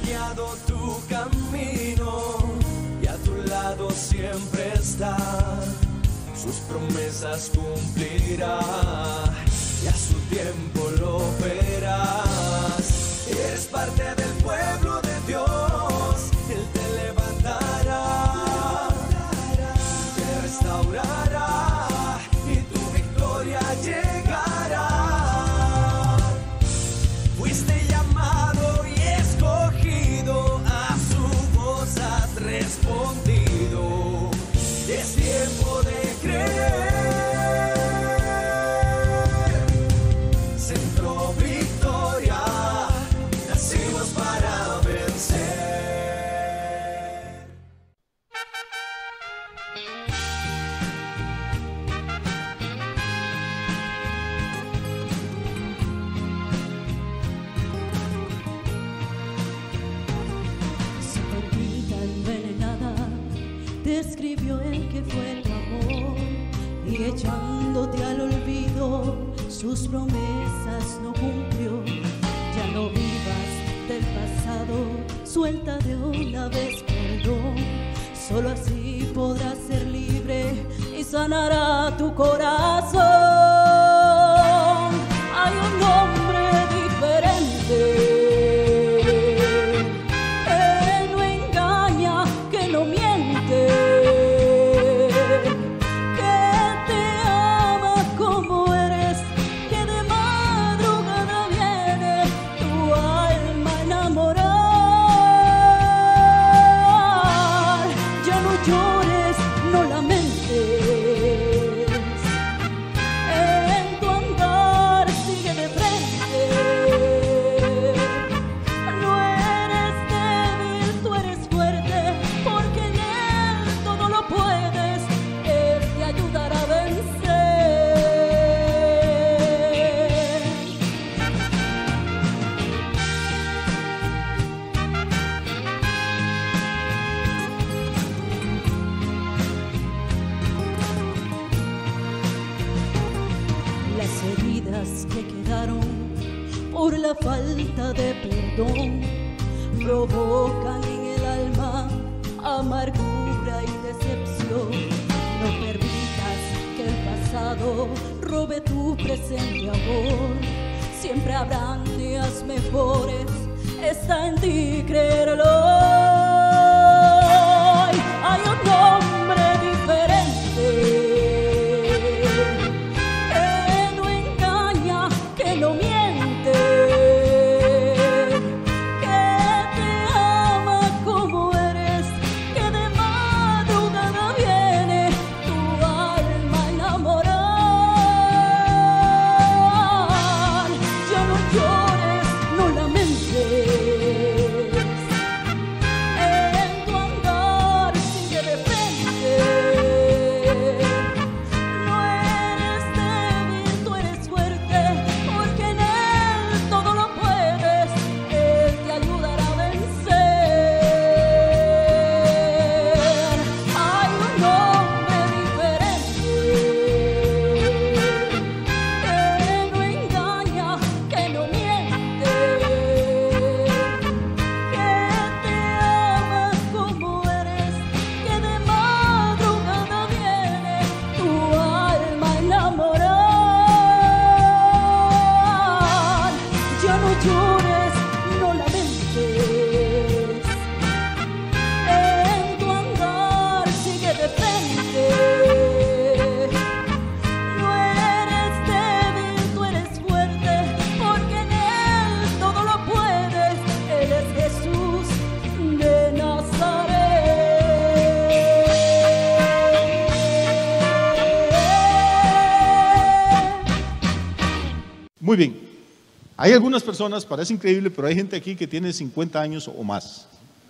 guiado tu camino y a tu lado siempre está. Sus promesas cumplirá y a su tiempo lo verás. Eres parte del pueblo de Dios, Él te levantará, te restaurará y tu victoria llegará. Fuiste llamado y escogido, a su voz has respondido. Es tiempo de creer. Centro Victoria, nacimos para vencer. Su bendita envenenada te escribió el que fue tu amor, y echándote al olvido sus promesas no cumplió. Ya no vivas del pasado, suelta de una vez perdón. Solo así podrás ser libre y sanará tu corazón. Hay un hombre diferente que no engaña, que no miente, que te ama como eres, que de madrugada viene tu alma a enamorar. Ya no llores, no lamentes, en tu andar sigue de frente. No eres débil, tú eres fuerte, porque en Él todo lo puedes. Él te ayudará a vencer. Las heridas que quedaron por la falta de perdón provocan en el alma amargura y decepción. No permitas que el pasado robe tu presente amor. Siempre habrán días mejores, está en ti creerlo hoy. Hay un hombre diferente que no engaña, que no miente, que te ama como eres, que de madrugada viene tu alma a enamorar. Ya no llores, no lamentes, en tu andar sigue de frente. No eres débil, tú eres fuerte, porque en Él todo lo puedes. Él te ayudará a vencer. Hay un hombre diferente que no engaña, que no miente, que te ama como eres, que de madrugada viene tu alma a enamorar. Ya no llores, no lamentes, en tu andar sigue de frente. No eres débil, tú eres fuerte, porque en Él todo lo puedes. Él es Jesús de Nazaret. Muy bien. Hay algunas personas, parece increíble, pero hay gente aquí que tiene 50 años o más.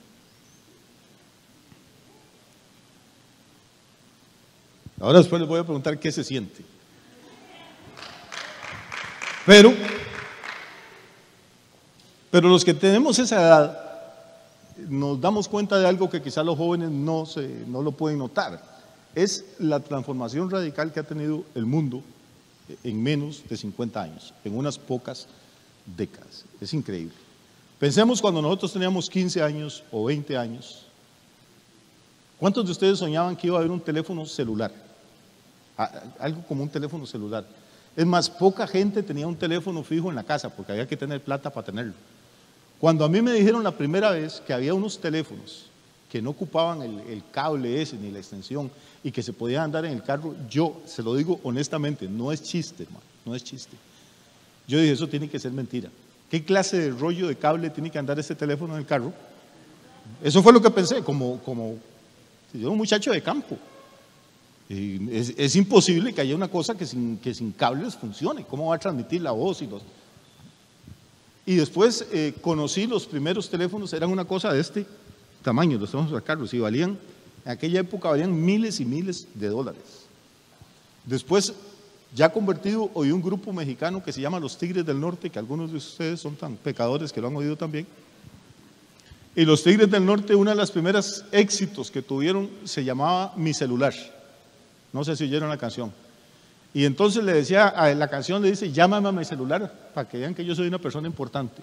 Ahora después les voy a preguntar qué se siente. Pero los que tenemos esa edad nos damos cuenta de algo que quizás los jóvenes no lo pueden notar. Es la transformación radical que ha tenido el mundo en menos de 50 años, en unas pocas décadas. Es increíble. Pensemos cuando nosotros teníamos 15 años o 20 años. ¿Cuántos de ustedes soñaban que iba a haber un teléfono celular? Algo como un teléfono celular. Es más, poca gente tenía un teléfono fijo en la casa porque había que tener plata para tenerlo. Cuando a mí me dijeron la primera vez que había unos teléfonos que no ocupaban el cable ese ni la extensión y que se podían andar en el carro, yo se lo digo honestamente, no es chiste, hermano, no es chiste. Yo dije, eso tiene que ser mentira. ¿Qué clase de rollo de cable tiene que andar este teléfono en el carro? Eso fue lo que pensé, como si yo era un muchacho de campo. Y es imposible que haya una cosa que sin cables funcione. ¿Cómo va a transmitir la voz? Y después conocí los primeros teléfonos, eran una cosa de este tamaño, los teléfonos Carlos, y valían, en aquella época valían miles y miles de dólares. Después, ya convertido, oí un grupo mexicano que se llama Los Tigres del Norte, que algunos de ustedes son tan pecadores que lo han oído también. Y Los Tigres del Norte, uno de los primeros éxitos que tuvieron se llamaba Mi Celular. No sé si oyeron la canción. Y entonces le decía, a la canción le dice, llámame a mi celular para que vean que yo soy una persona importante.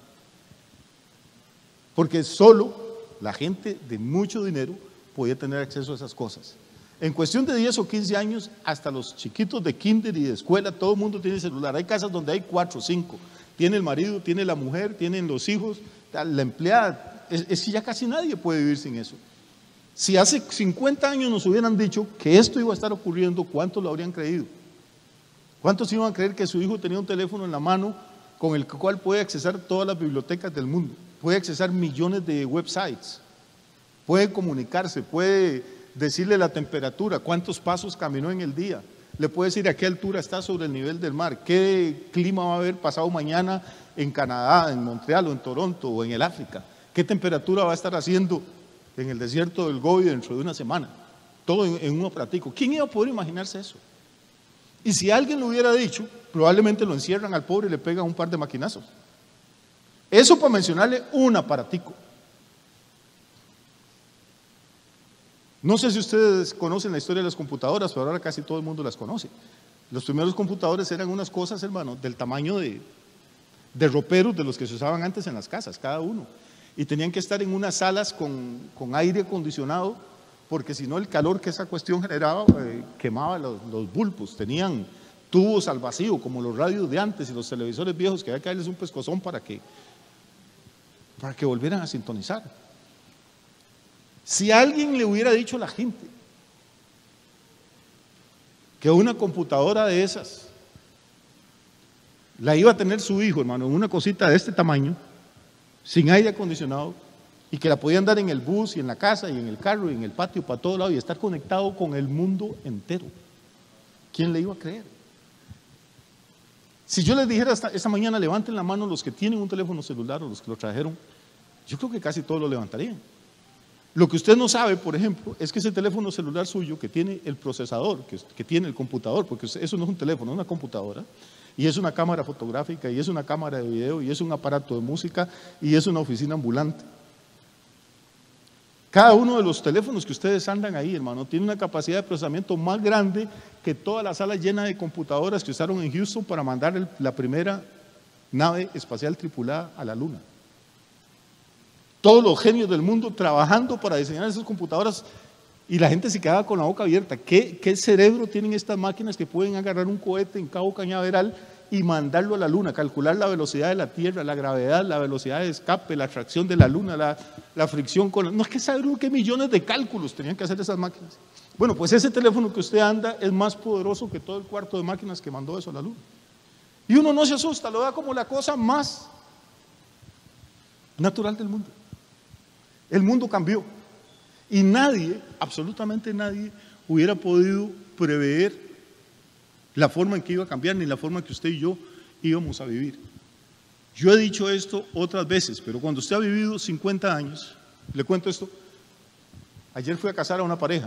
Porque solo la gente de mucho dinero podía tener acceso a esas cosas. En cuestión de 10 o 15 años, hasta los chiquitos de kinder y de escuela, todo el mundo tiene celular. Hay casas donde hay 4 o 5. Tiene el marido, tiene la mujer, tienen los hijos, la empleada. Es que ya casi nadie puede vivir sin eso. Si hace 50 años nos hubieran dicho que esto iba a estar ocurriendo, ¿cuántos lo habrían creído? ¿Cuántos iban a creer que su hijo tenía un teléfono en la mano con el cual puede accesar todas las bibliotecas del mundo? Puede accesar millones de websites, puede comunicarse, puede decirle la temperatura, cuántos pasos caminó en el día, le puede decir a qué altura está sobre el nivel del mar, qué clima va a haber pasado mañana en Canadá, en Montreal o en Toronto o en el África, qué temperatura va a estar haciendo en el desierto del Gobi dentro de una semana, todo en un aparatico. ¿Quién iba a poder imaginarse eso? Y si alguien lo hubiera dicho, probablemente lo encierran al pobre y le pegan un par de maquinazos. Eso para mencionarle un aparatico. No sé si ustedes conocen la historia de las computadoras, pero ahora casi todo el mundo las conoce. Los primeros computadores eran unas cosas, hermano, del tamaño de roperos de los que se usaban antes en las casas, cada uno. Y tenían que estar en unas salas con aire acondicionado, porque si no el calor que esa cuestión generaba quemaba los bulbos. Tenían tubos al vacío, como los radios de antes y los televisores viejos, que había que darles un pescozón para que volvieran a sintonizar. Si alguien le hubiera dicho a la gente que una computadora de esas la iba a tener su hijo, hermano, en una cosita de este tamaño, sin aire acondicionado, y que la podían dar en el bus y en la casa y en el carro y en el patio para todo lado y estar conectado con el mundo entero, ¿quién le iba a creer? Si yo les dijera esta mañana, levanten la mano los que tienen un teléfono celular o los que lo trajeron, yo creo que casi todos lo levantarían. Lo que usted no sabe, por ejemplo, es que ese teléfono celular suyo que tiene el procesador, que tiene el computador, porque eso no es un teléfono, es una computadora, y es una cámara fotográfica, y es una cámara de video, y es un aparato de música, y es una oficina ambulante. Cada uno de los teléfonos que ustedes andan ahí, hermano, tiene una capacidad de procesamiento más grande que toda la sala llena de computadoras que usaron en Houston para mandar la primera nave espacial tripulada a la Luna. Todos los genios del mundo trabajando para diseñar esas computadoras y la gente se quedaba con la boca abierta. ¿Qué cerebro tienen estas máquinas que pueden agarrar un cohete en Cabo Cañaveral y mandarlo a la Luna, calcular la velocidad de la Tierra, la gravedad, la velocidad de escape, la atracción de la Luna, la fricción con... No es que saber qué millones de cálculos tenían que hacer esas máquinas. Bueno, pues ese teléfono que usted anda es más poderoso que todo el cuarto de máquinas que mandó eso a la Luna. Y uno no se asusta, lo da como la cosa más natural del mundo. El mundo cambió y nadie, absolutamente nadie, hubiera podido prever la forma en que iba a cambiar ni la forma en que usted y yo íbamos a vivir. Yo he dicho esto otras veces, pero cuando usted ha vivido 50 años, le cuento esto. Ayer fui a casar a una pareja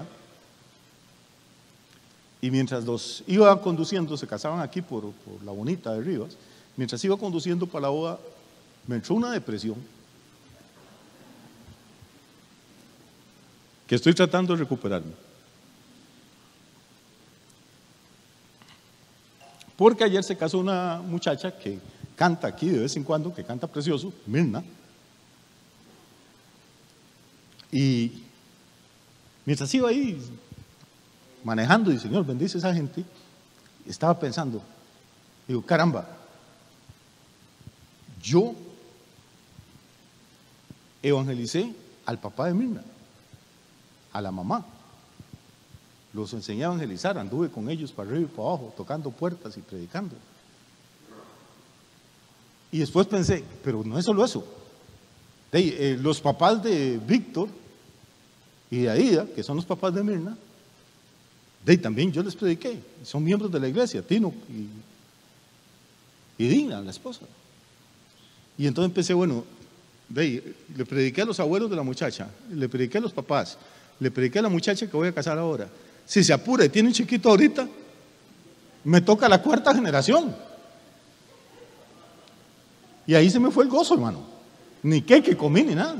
y mientras los iba conduciendo, se casaban aquí por La Bonita de Rivas, mientras iba conduciendo para la boda, me entró una depresión que estoy tratando de recuperarme. Porque ayer se casó una muchacha que canta aquí de vez en cuando, que canta precioso, Mirna, Y mientras iba ahí manejando, y Señor, bendice a esa gente, estaba pensando, digo, caramba, yo evangelicé al papá de Mirna, a la mamá, los enseñé a evangelizar, anduve con ellos para arriba y para abajo, tocando puertas y predicando. Y después pensé, pero no es solo eso. Los papás de Víctor y de Aida, que son los papás de Mirna, también yo les prediqué, son miembros de la iglesia, Tino y Dina, la esposa. Y entonces empecé, bueno, le prediqué a los abuelos de la muchacha, le prediqué a los papás, le prediqué a la muchacha que voy a casar ahora. Si se apura y tiene un chiquito ahorita, me toca la 4ª generación. Y ahí se me fue el gozo, hermano. Ni que comí ni nada.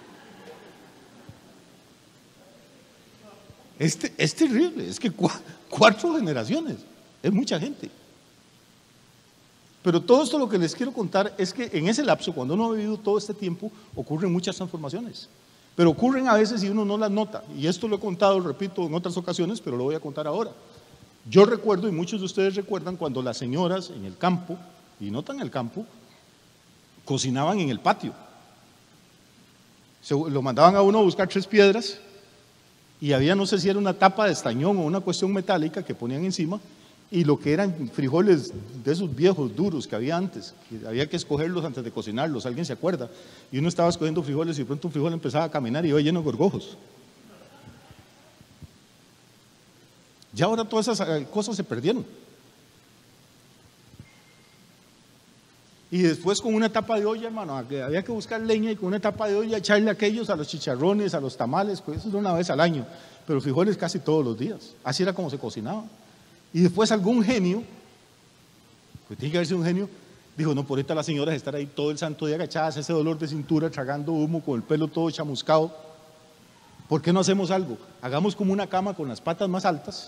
Es terrible, es que 4 generaciones, es mucha gente. Pero todo esto lo que les quiero contar es que en ese lapso, cuando uno ha vivido todo este tiempo, ocurren muchas transformaciones. Pero ocurren a veces y uno no las nota. Y esto lo he contado, repito, en otras ocasiones, pero lo voy a contar ahora. Yo recuerdo, y muchos de ustedes recuerdan, cuando las señoras en el campo, y no tan en el campo, cocinaban en el patio. Lo mandaban a uno a buscar 3 piedras y había, no sé si era una tapa de estañón o una cuestión metálica que ponían encima, y lo que eran frijoles de esos viejos duros que había antes, que había que escogerlos antes de cocinarlos, alguien se acuerda, y uno estaba escogiendo frijoles y de pronto un frijol empezaba a caminar y iba lleno de gorgojos. Ya ahora todas esas cosas se perdieron. Y después con una tapa de olla, hermano, había que buscar leña y con una tapa de olla echarle aquellos a los chicharrones, a los tamales, pues eso era una vez al año, pero frijoles casi todos los días. Así era como se cocinaba. Y después algún genio, pues tiene que haber sido un genio, dijo, no, por ahorita las señoras estar ahí todo el santo día agachadas, ese dolor de cintura, tragando humo, con el pelo todo chamuscado. ¿Por qué no hacemos algo? Hagamos como una cama con las patas más altas,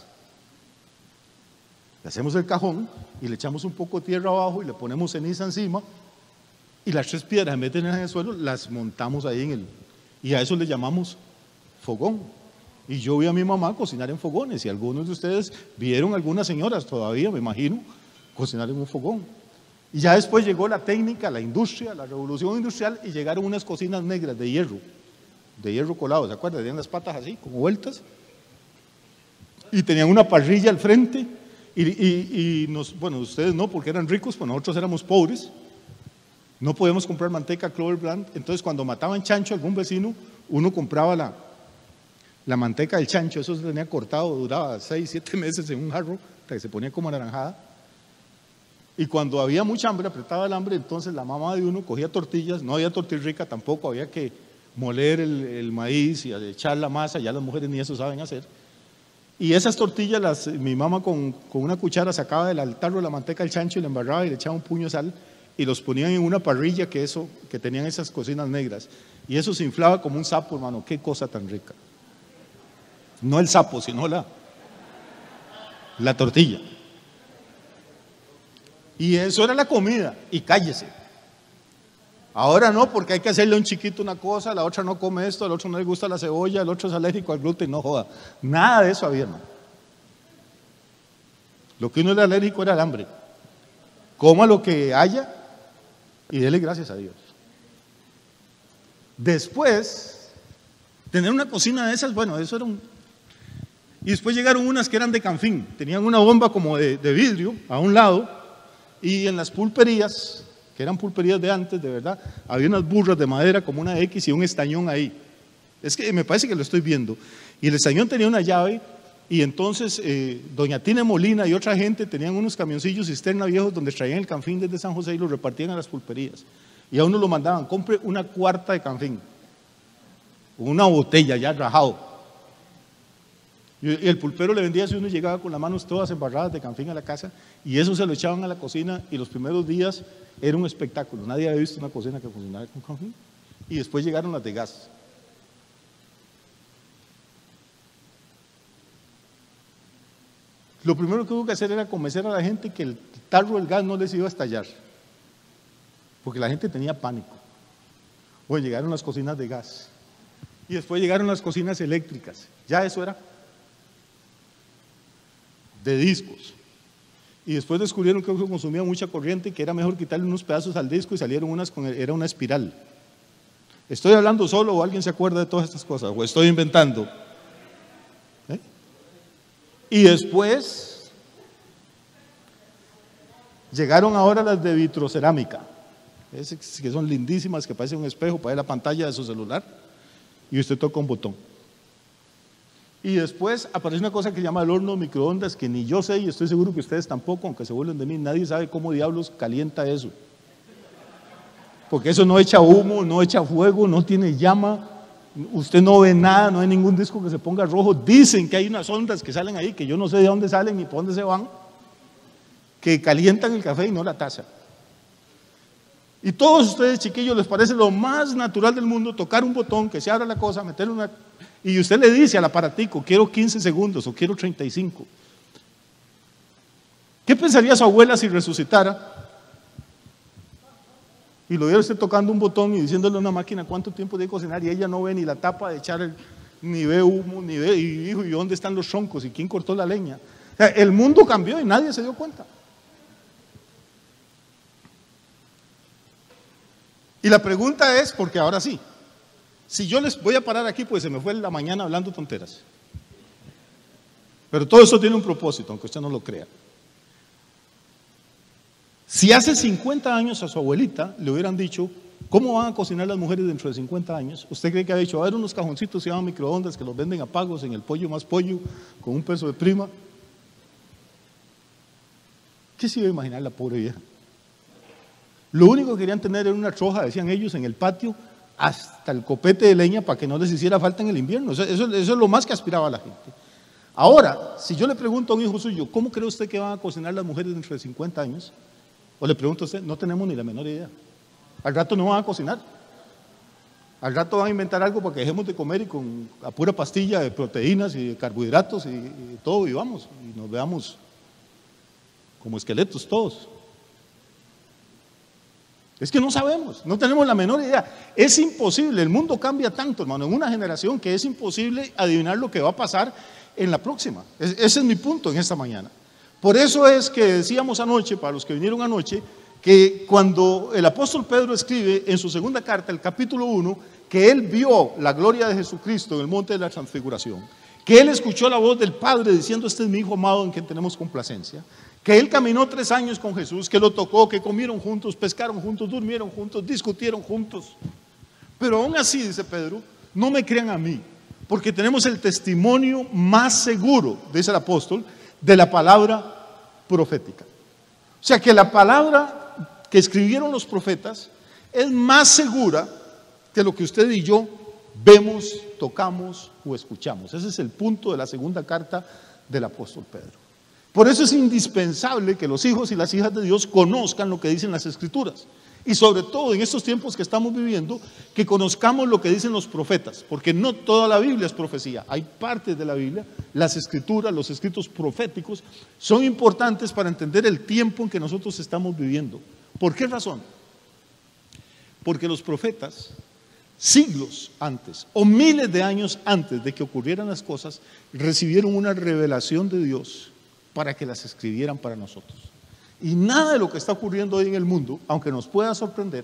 le hacemos el cajón y le echamos un poco de tierra abajo y le ponemos ceniza encima, y las 3 piedras, en vez de tenerlas en el suelo, las montamos ahí y a eso le llamamos fogón. Y yo vi a mi mamá cocinar en fogones, y algunos de ustedes vieron, algunas señoras todavía, me imagino, cocinar en un fogón. Y ya después llegó la técnica, la industria, la revolución industrial, y llegaron unas cocinas negras de hierro colado, ¿se acuerdan? Tenían las patas así, como vueltas, y tenían una parrilla al frente, bueno, ustedes no, porque eran ricos, pues nosotros éramos pobres, no podíamos comprar manteca Clover Brand. Entonces cuando mataban chancho a algún vecino, uno compraba la manteca del chancho, eso se tenía cortado, duraba 6, 7 meses en un jarro, hasta que se ponía como anaranjada. Y cuando había mucha hambre, apretaba el hambre, entonces la mamá de uno cogía tortillas, no había tortilla rica tampoco, había que moler el maíz y echar la masa, ya las mujeres ni eso saben hacer. Y esas tortillas, mi mamá con una cuchara sacaba del tarro de la manteca del chancho y la embarraba y le echaba un puño de sal y los ponían en una parrilla que tenían esas cocinas negras. Y eso se inflaba como un sapo, hermano, qué cosa tan rica. No el sapo, sino la tortilla. Y eso era la comida, y cállese. Ahora no, porque hay que hacerle a un chiquito una cosa, la otra no come esto, al otro no le gusta la cebolla, el otro es alérgico al gluten, no joda. Nada de eso había, ¿no? Lo que uno era alérgico era el hambre. Coma lo que haya y dele gracias a Dios. Después, tener una cocina de esas, bueno, eso era Y después llegaron unas que eran de canfín, tenían una bomba como de vidrio a un lado, y en las pulperías, que eran pulperías de antes, de verdad, había unas burras de madera como una X y un estañón ahí. Es que me parece que lo estoy viendo. Y el estañón tenía una llave, y entonces doña Tina Molina y otra gente tenían unos camioncillos cisterna viejos donde traían el canfín desde San José y lo repartían a las pulperías. Y a uno lo mandaban, compre una cuarta de canfín, una botella ya rajado. Y el pulpero le vendía si uno llegaba con las manos todas embarradas de canfín a la casa, y eso se lo echaban a la cocina, y los primeros días era un espectáculo. Nadie había visto una cocina que funcionara con canfín. Y después llegaron las de gas. Lo primero que hubo que hacer era convencer a la gente que el tarro del gas no les iba a estallar, porque la gente tenía pánico. Bueno, llegaron las cocinas de gas. Y después llegaron las cocinas eléctricas. Ya eso era de discos. Y después descubrieron que eso consumía mucha corriente y que era mejor quitarle unos pedazos al disco y salieron unas era una espiral. ¿Estoy hablando solo o alguien se acuerda de todas estas cosas? ¿O estoy inventando? Y después llegaron ahora las de vitrocerámica, que son lindísimas, que parecen un espejo para ver la pantalla de su celular y usted toca un botón. Y después aparece una cosa que se llama el horno de microondas, que ni yo sé y estoy seguro que ustedes tampoco, aunque se burlen de mí, nadie sabe cómo diablos calienta eso. Porque eso no echa humo, no echa fuego, no tiene llama, usted no ve nada, no hay ningún disco que se ponga rojo. Dicen que hay unas ondas que salen ahí, que yo no sé de dónde salen ni por dónde se van, que calientan el café y no la taza. Y todos ustedes, chiquillos, les parece lo más natural del mundo tocar un botón, que se abra la cosa, meterle una... Y usted le dice al aparatico, quiero 15 segundos o quiero 35. ¿Qué pensaría su abuela si resucitara y lo viera usted tocando un botón y diciéndole a una máquina cuánto tiempo debe cocinar y ella no ve ni la tapa de echar ni ve humo, ni ve, y dijo, ¿y dónde están los troncos? ¿Y quién cortó la leña? O sea, el mundo cambió y nadie se dio cuenta. Y la pregunta es, porque ahora sí, si yo les voy a parar aquí, pues se me fue la mañana hablando tonteras. Pero todo eso tiene un propósito, aunque usted no lo crea. Si hace 50 años a su abuelita le hubieran dicho, ¿cómo van a cocinar las mujeres dentro de 50 años? ¿Usted cree que ha dicho, a ver, unos cajoncitos se llaman microondas que los venden a pagos en el Pollo Más Pollo con un peso de prima? ¿Qué se iba a imaginar la pobre vieja? Lo único que querían tener era una troja, decían ellos, en el patio, hasta el copete de leña para que no les hiciera falta en el invierno. Eso es lo más que aspiraba la gente. Ahora, si yo le pregunto a un hijo suyo, ¿cómo cree usted que van a cocinar las mujeres dentro de 50 años? O le pregunto a usted, no tenemos ni la menor idea. Al rato no van a cocinar. Al rato van a inventar algo para que dejemos de comer y con a pura pastilla de proteínas y de carbohidratos y todo vivamos y nos veamos como esqueletos todos. Es que no sabemos, no tenemos la menor idea. Es imposible, el mundo cambia tanto, hermano, en una generación que es imposible adivinar lo que va a pasar en la próxima. Ese es mi punto en esta mañana. Por eso es que decíamos anoche, para los que vinieron anoche, que cuando el apóstol Pedro escribe en su segunda carta, el capítulo 1, que él vio la gloria de Jesucristo en el monte de la transfiguración, que él escuchó la voz del Padre diciendo, este es mi Hijo amado en quien tenemos complacencia, que él caminó 3 años con Jesús, que lo tocó, que comieron juntos, pescaron juntos, durmieron juntos, discutieron juntos. Pero aún así, dice Pedro, no me crean a mí, porque tenemos el testimonio más seguro, dice el apóstol, de la palabra profética. O sea que la palabra que escribieron los profetas es más segura que lo que usted y yo vemos, tocamos o escuchamos. Ese es el punto de la segunda carta del apóstol Pedro. Por eso es indispensable que los hijos y las hijas de Dios conozcan lo que dicen las Escrituras. Y sobre todo en estos tiempos que estamos viviendo, que conozcamos lo que dicen los profetas, porque no toda la Biblia es profecía. Hay partes de la Biblia, las Escrituras, los escritos proféticos, son importantes para entender el tiempo en que nosotros estamos viviendo. ¿Por qué razón? Porque los profetas, siglos antes o miles de años antes de que ocurrieran las cosas, recibieron una revelación de Dios para que las escribieran para nosotros. Y nada de lo que está ocurriendo hoy en el mundo, aunque nos pueda sorprender,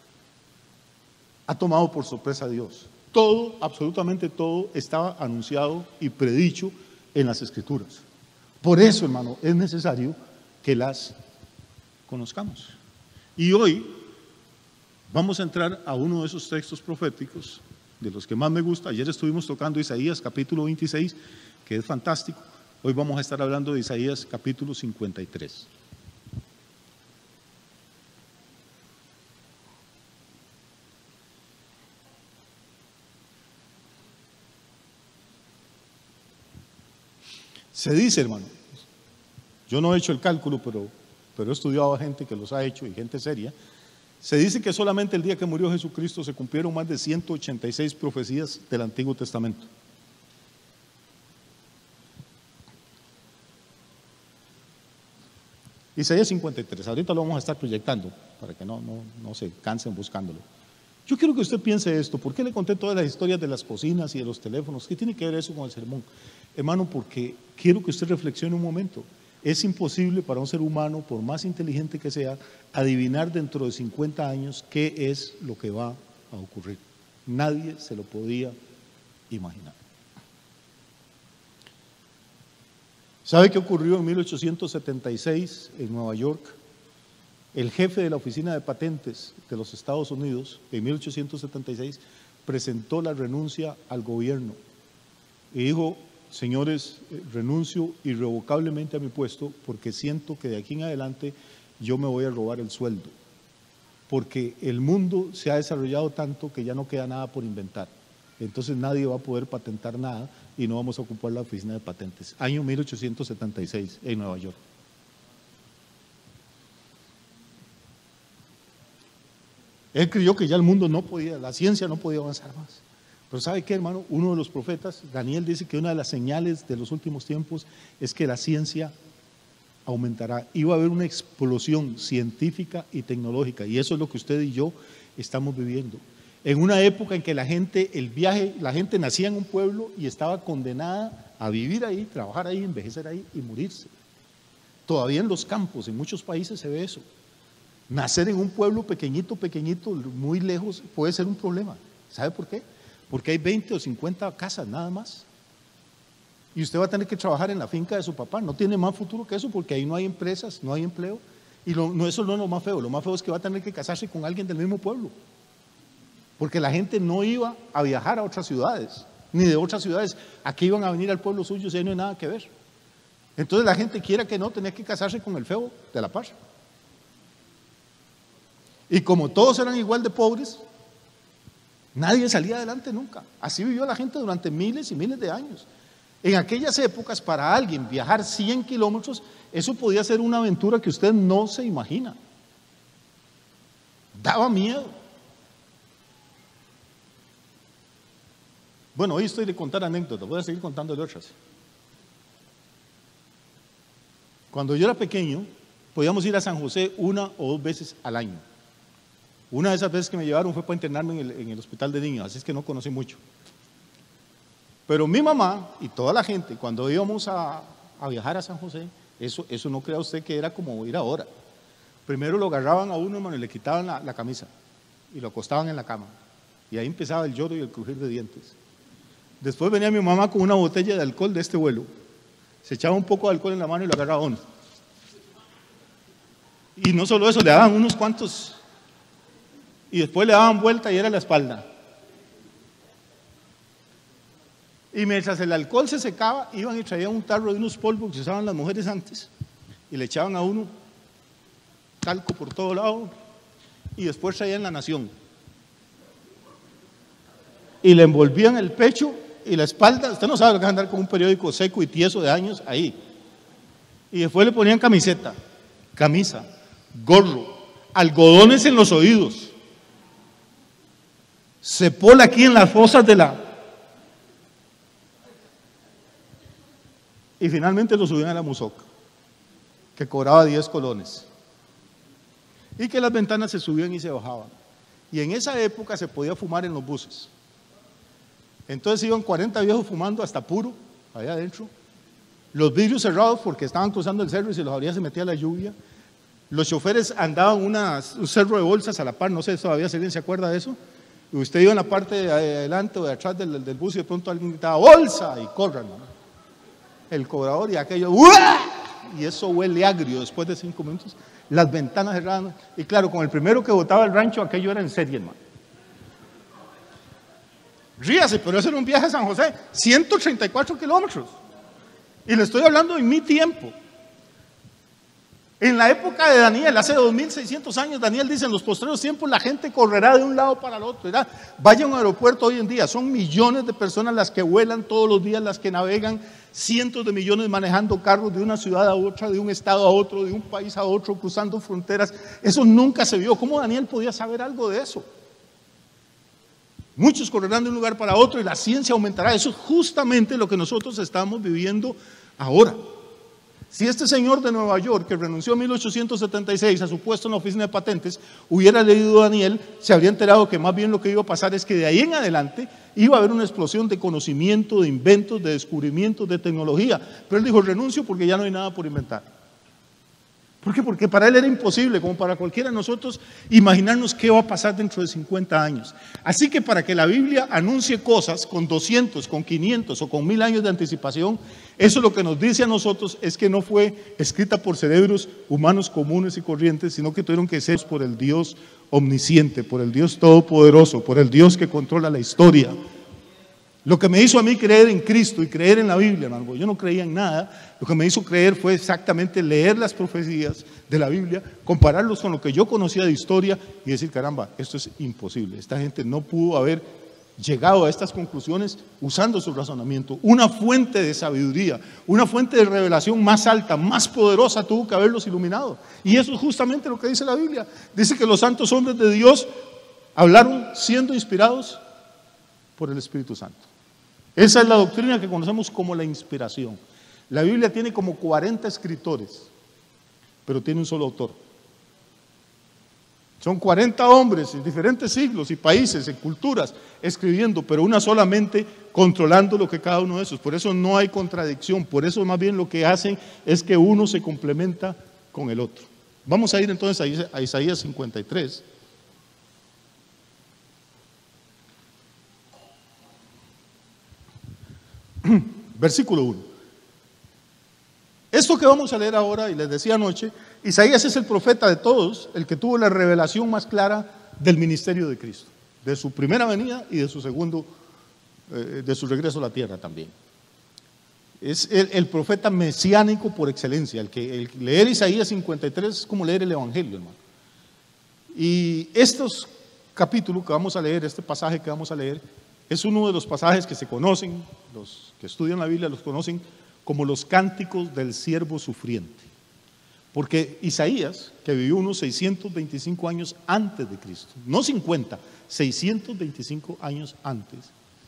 ha tomado por sorpresa a Dios. Todo, absolutamente todo, estaba anunciado y predicho en las Escrituras. Por eso, hermano, es necesario que las conozcamos. Y hoy vamos a entrar a uno de esos textos proféticos, de los que más me gusta. Ayer estuvimos tocando Isaías capítulo 26, que es fantástico. Hoy vamos a estar hablando de Isaías capítulo 53. Se dice, hermano, yo no he hecho el cálculo, pero he estudiado a gente que los ha hecho y gente seria. Se dice que solamente el día que murió Jesucristo se cumplieron más de 186 profecías del Antiguo Testamento. Isaías 53, ahorita lo vamos a estar proyectando para que no se cansen buscándolo. Yo quiero que usted piense esto. ¿Por qué le conté todas las historias de las cocinas y de los teléfonos? ¿Qué tiene que ver eso con el sermón? Hermano, porque quiero que usted reflexione un momento. Es imposible para un ser humano, por más inteligente que sea, adivinar dentro de 50 años qué es lo que va a ocurrir. Nadie se lo podía imaginar. ¿Sabe qué ocurrió en 1876 en Nueva York? El jefe de la Oficina de Patentes de los Estados Unidos, en 1876, presentó la renuncia al gobierno y dijo: señores, renuncio irrevocablemente a mi puesto porque siento que de aquí en adelante yo me voy a robar el sueldo, porque el mundo se ha desarrollado tanto que ya no queda nada por inventar. Entonces nadie va a poder patentar nada y no vamos a ocupar la Oficina de Patentes. Año 1876 en Nueva York. Él creyó que ya el mundo no podía, la ciencia no podía avanzar más. Pero ¿sabe qué, hermano? Uno de los profetas, Daniel, dice que una de las señales de los últimos tiempos es que la ciencia aumentará. Iba a haber una explosión científica y tecnológica, y eso es lo que usted y yo estamos viviendo. En una época en que la gente nacía en un pueblo y estaba condenada a vivir ahí, trabajar ahí, envejecer ahí y morirse. Todavía en los campos, en muchos países se ve eso. Nacer en un pueblo pequeñito, muy lejos, puede ser un problema. ¿Sabe por qué? Porque hay 20 o 50 casas nada más. Y usted va a tener que trabajar en la finca de su papá. No tiene más futuro que eso, porque ahí no hay empresas, no hay empleo. Y eso no es lo más feo. Lo más feo es que va a tener que casarse con alguien del mismo pueblo. Porque la gente no iba a viajar a otras ciudades, ni de otras ciudades. Aquí iban a venir al pueblo suyo, si ahí no hay nada que ver. Entonces la gente, quiera que no, tenía que casarse con el feo de la paz. Y como todos eran igual de pobres, nadie salía adelante nunca. Así vivió la gente durante miles y miles de años. En aquellas épocas, para alguien viajar 100 kilómetros, eso podía ser una aventura que usted no se imagina. Daba miedo. Bueno, hoy estoy de contar anécdotas, voy a seguir contándole otras. Cuando yo era pequeño, podíamos ir a San José 1 o 2 veces al año. Una de esas veces que me llevaron fue para internarme en el hospital de niños, así es que no conocí mucho. Pero mi mamá y toda la gente, cuando íbamos a viajar a San José, eso no crea usted que era como ir ahora. Primero lo agarraban a uno, hermano, y le quitaban la camisa y lo acostaban en la cama. Y ahí empezaba el lloro y el crujir de dientes. Después venía mi mamá con una botella de alcohol de este vuelo. Se echaba un poco de alcohol en la mano y lo agarraba a uno. Y no solo eso, le daban unos cuantos. Y después le daban vuelta y era la espalda. Y mientras el alcohol se secaba, iban y traían un tarro de unos polvos que usaban las mujeres antes y le echaban a uno talco por todo lado y después traían la nación y le envolvían el pecho y la espalda. Usted no sabe lo que es andar con un periódico seco y tieso de años ahí. Y después le ponían camiseta, camisa, gorro, algodones en los oídos, cepola aquí en las fosas de la... Y finalmente lo subían a la musoca, que cobraba 10 colones. Y que las ventanas se subían y se bajaban. Y en esa época se podía fumar en los buses. Entonces iban 40 viejos fumando hasta puro, allá adentro. Los vidrios cerrados porque estaban cruzando el cerro y se los abría, se metía la lluvia. Los choferes andaban un cerro de bolsas a la par, no sé todavía si alguien se acuerda de eso. Y usted iba en la parte de adelante o de atrás del bus y de pronto alguien gritaba ¡bolsa! Y corran, ¿no? El cobrador y aquello ¡uah! Y eso huele agrio después de 5 minutos. Las ventanas cerradas. Y claro, con el primero que botaba el rancho, aquello era en serie, hermano. Ríase, pero eso era un viaje a San José, 134 kilómetros. Y le estoy hablando en mi tiempo. En la época de Daniel, hace 2600 años, Daniel dice: en los postreros tiempos la gente correrá de un lado para el otro. ¿Verdad? Vaya a un aeropuerto hoy en día, son millones de personas las que vuelan todos los días, las que navegan, cientos de millones manejando carros de una ciudad a otra, de un estado a otro, de un país a otro, cruzando fronteras. Eso nunca se vio. ¿Cómo Daniel podía saber algo de eso? Muchos correrán de un lugar para otro y la ciencia aumentará. Eso es justamente lo que nosotros estamos viviendo ahora. Si este señor de Nueva York, que renunció en 1876 a su puesto en la oficina de patentes, hubiera leído Daniel, se habría enterado que más bien lo que iba a pasar es que de ahí en adelante iba a haber una explosión de conocimiento, de inventos, de descubrimientos, de tecnología. Pero él dijo, renuncio porque ya no hay nada por inventar. ¿Por qué? Porque para él era imposible, como para cualquiera de nosotros, imaginarnos qué va a pasar dentro de 50 años. Así que para que la Biblia anuncie cosas con 200, con 500 o con 1000 años de anticipación, eso lo que nos dice a nosotros es que no fue escrita por cerebros humanos comunes y corrientes, sino que tuvieron que ser por el Dios omnisciente, por el Dios todopoderoso, por el Dios que controla la historia. Lo que me hizo a mí creer en Cristo y creer en la Biblia, hermano, yo no creía en nada, lo que me hizo creer fue exactamente leer las profecías de la Biblia, compararlos con lo que yo conocía de historia y decir, caramba, esto es imposible. Esta gente no pudo haber llegado a estas conclusiones usando su razonamiento. Una fuente de sabiduría, una fuente de revelación más alta, más poderosa tuvo que haberlos iluminado. Y eso es justamente lo que dice la Biblia. Dice que los santos hombres de Dios hablaron siendo inspirados por el Espíritu Santo. Esa es la doctrina que conocemos como la inspiración. La Biblia tiene como 40 escritores, pero tiene un solo autor. Son 40 hombres en diferentes siglos y países, en culturas, escribiendo, pero una solamente controlando lo que cada uno de esos. Por eso no hay contradicción, por eso más bien lo que hacen es que uno se complementa con el otro. Vamos a ir entonces a Isaías 53. Versículo 1. Esto que vamos a leer ahora, y les decía anoche, Isaías es el profeta de todos, el que tuvo la revelación más clara del ministerio de Cristo, de su primera venida y de su segundo, de su regreso a la tierra también. Es el profeta mesiánico por excelencia. El leer Isaías 53 es como leer el Evangelio, hermano. Y estos capítulos que vamos a leer, este pasaje que vamos a leer, es uno de los pasajes que se conocen, los que estudian la Biblia los conocen como los cánticos del siervo sufriente. Porque Isaías, que vivió unos 625 años antes de Cristo, no 50, 625 años antes,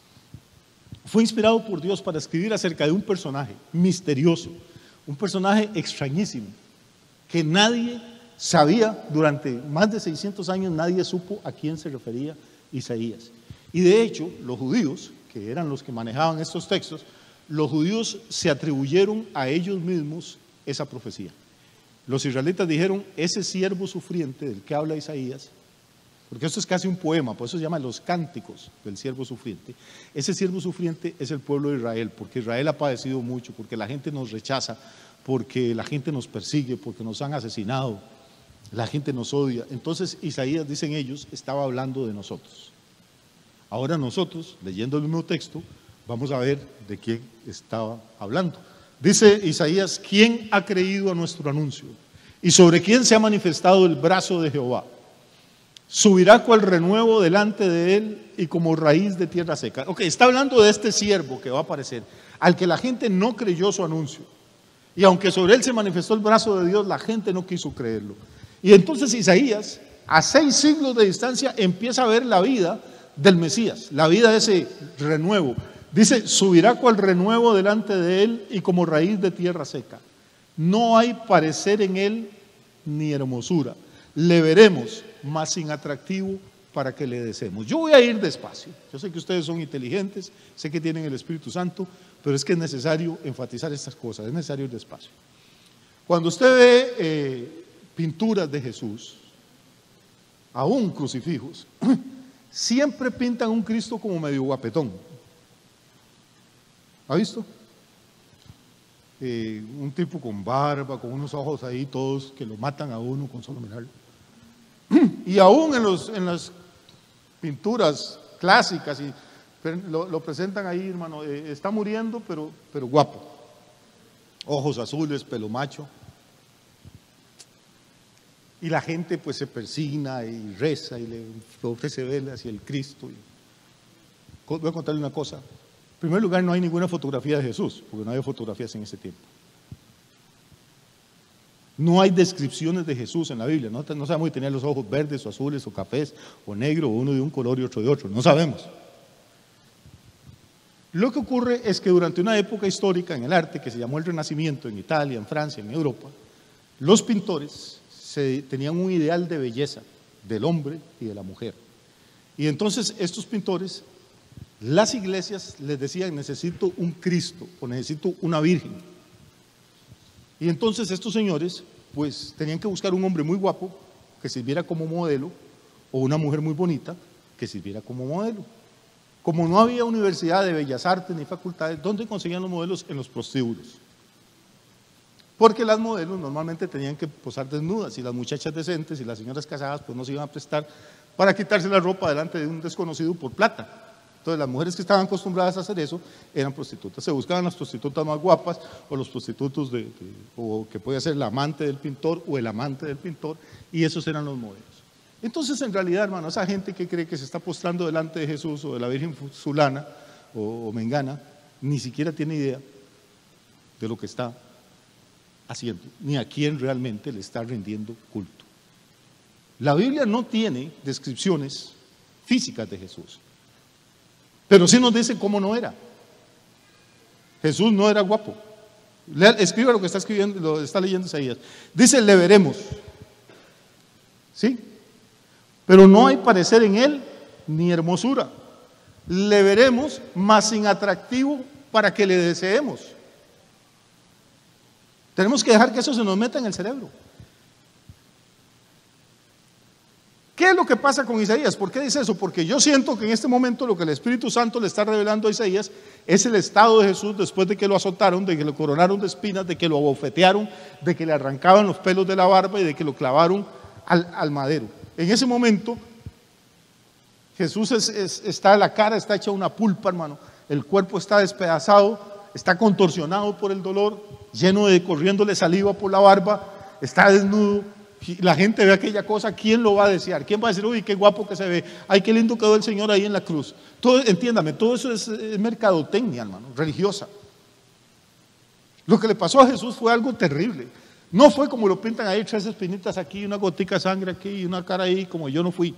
fue inspirado por Dios para escribir acerca de un personaje misterioso, un personaje extrañísimo, que nadie sabía, durante más de 600 años nadie supo a quién se refería Isaías. Y de hecho, los judíos, que eran los que manejaban estos textos, los judíos se atribuyeron a ellos mismos esa profecía. Los israelitas dijeron, ese siervo sufriente del que habla Isaías, porque esto es casi un poema, por eso se llama los cánticos del siervo sufriente. Ese siervo sufriente es el pueblo de Israel, porque Israel ha padecido mucho, porque la gente nos rechaza, porque la gente nos persigue, porque nos han asesinado, la gente nos odia. Entonces Isaías, dicen ellos, estaba hablando de nosotros. Ahora nosotros, leyendo el mismo texto, vamos a ver de qué estaba hablando. Dice Isaías, ¿quién ha creído a nuestro anuncio? ¿Y sobre quién se ha manifestado el brazo de Jehová? Subirá cual renuevo delante de él y como raíz de tierra seca. Ok, está hablando de este siervo que va a aparecer, al que la gente no creyó su anuncio. Y aunque sobre él se manifestó el brazo de Dios, la gente no quiso creerlo. Y entonces Isaías, a 6 siglos de distancia, empieza a ver la vida del Mesías, la vida de ese renuevo. Dice, subirá cual renuevo delante de él y como raíz de tierra seca. No hay parecer en él ni hermosura. Le veremos, mas sin atractivo para que le deseemos. Yo voy a ir despacio. Yo sé que ustedes son inteligentes, sé que tienen el Espíritu Santo, pero es que es necesario enfatizar estas cosas, es necesario ir despacio. Cuando usted ve pinturas de Jesús, aún crucifijos, siempre pintan un Cristo como medio guapetón. ¿Ha visto? Un tipo con barba, con unos ojos ahí todos que lo matan a uno con solo mirarlo. Y aún en las pinturas clásicas, lo presentan ahí, hermano, está muriendo, pero guapo. Ojos azules, pelo macho. Y la gente pues se persigna y reza y le ofrece velas y el Cristo. Voy a contarle una cosa. En primer lugar, no hay ninguna fotografía de Jesús, porque no había fotografías en ese tiempo. No hay descripciones de Jesús en la Biblia. No sabemos si tenía los ojos verdes o azules o cafés o negro, o uno de un color y otro de otro. No sabemos. Lo que ocurre es que durante una época histórica en el arte que se llamó el Renacimiento, en Italia, en Francia, en Europa, los pintores tenían un ideal de belleza del hombre y de la mujer. Y entonces estos pintores, las iglesias les decían: necesito un Cristo o necesito una Virgen. Y entonces estos señores pues tenían que buscar un hombre muy guapo que sirviera como modelo, o una mujer muy bonita que sirviera como modelo. Como no había universidad de bellas artes ni facultades, ¿dónde conseguían los modelos? En los prostíbulos. Porque las modelos normalmente tenían que posar desnudas, y las muchachas decentes y las señoras casadas pues no se iban a prestar para quitarse la ropa delante de un desconocido por plata. Entonces las mujeres que estaban acostumbradas a hacer eso eran prostitutas. Se buscaban las prostitutas más guapas, o los prostitutos o que podía ser la amante del pintor o el amante del pintor, y esos eran los modelos. Entonces, en realidad, hermano, esa gente que cree que se está postrando delante de Jesús o de la Virgen Fulana o Mengana, ni siquiera tiene idea de lo que está haciendo, ni a quién realmente le está rindiendo culto. La Biblia no tiene descripciones físicas de Jesús, pero sí nos dice cómo no era. Jesús no era guapo. Escriba lo que está escribiendo, lo está leyendo Isaías. Dice: le veremos. ¿Sí? Pero no hay parecer en él ni hermosura. Le veremos, mas sin atractivo para que le deseemos. Tenemos que dejar que eso se nos meta en el cerebro. ¿Qué es lo que pasa con Isaías? ¿Por qué dice eso? Porque yo siento que en este momento lo que el Espíritu Santo le está revelando a Isaías es el estado de Jesús después de que lo azotaron, de que lo coronaron de espinas, de que lo abofetearon, de que le arrancaban los pelos de la barba y de que lo clavaron al madero. En ese momento Jesús está, la cara está hecha una pulpa, hermano. El cuerpo está despedazado, está contorsionado por el dolor, lleno de corriéndole saliva por la barba, está desnudo. La gente ve aquella cosa, ¿quién lo va a desear? ¿Quién va a decir: uy, qué guapo que se ve? Ay, qué lindo quedó el Señor ahí en la cruz? Todo, entiéndame, todo eso es mercadotecnia, hermano, religiosa. Lo que le pasó a Jesús fue algo terrible. No fue como lo pintan ahí: 3 espinitas aquí, una gotica de sangre aquí y una cara ahí, como yo no fui.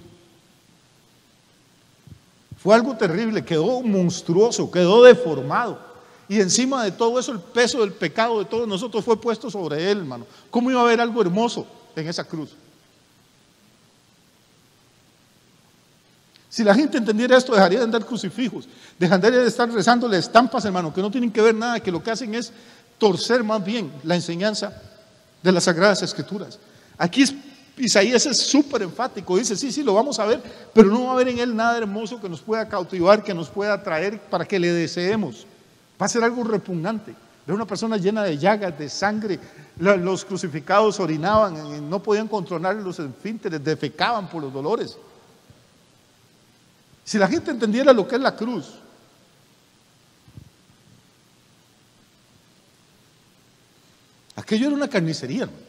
Fue algo terrible, quedó monstruoso, quedó deformado. Y encima de todo eso, el peso del pecado de todos nosotros fue puesto sobre él, hermano. ¿Cómo iba a haber algo hermoso en esa cruz? Si la gente entendiera esto, dejaría de andar crucifijos, dejaría de estar rezándole estampas, hermano, que no tienen que ver nada, que lo que hacen es torcer más bien la enseñanza de las Sagradas Escrituras. Aquí Isaías es súper enfático, dice: sí, lo vamos a ver, pero no va a haber en él nada hermoso que nos pueda cautivar, que nos pueda atraer para que le deseemos. Va a ser algo repugnante. Era una persona llena de llagas, de sangre. Los crucificados orinaban, no podían controlar los esfínteres, defecaban por los dolores. Si la gente entendiera lo que es la cruz, aquello era una carnicería, hermano.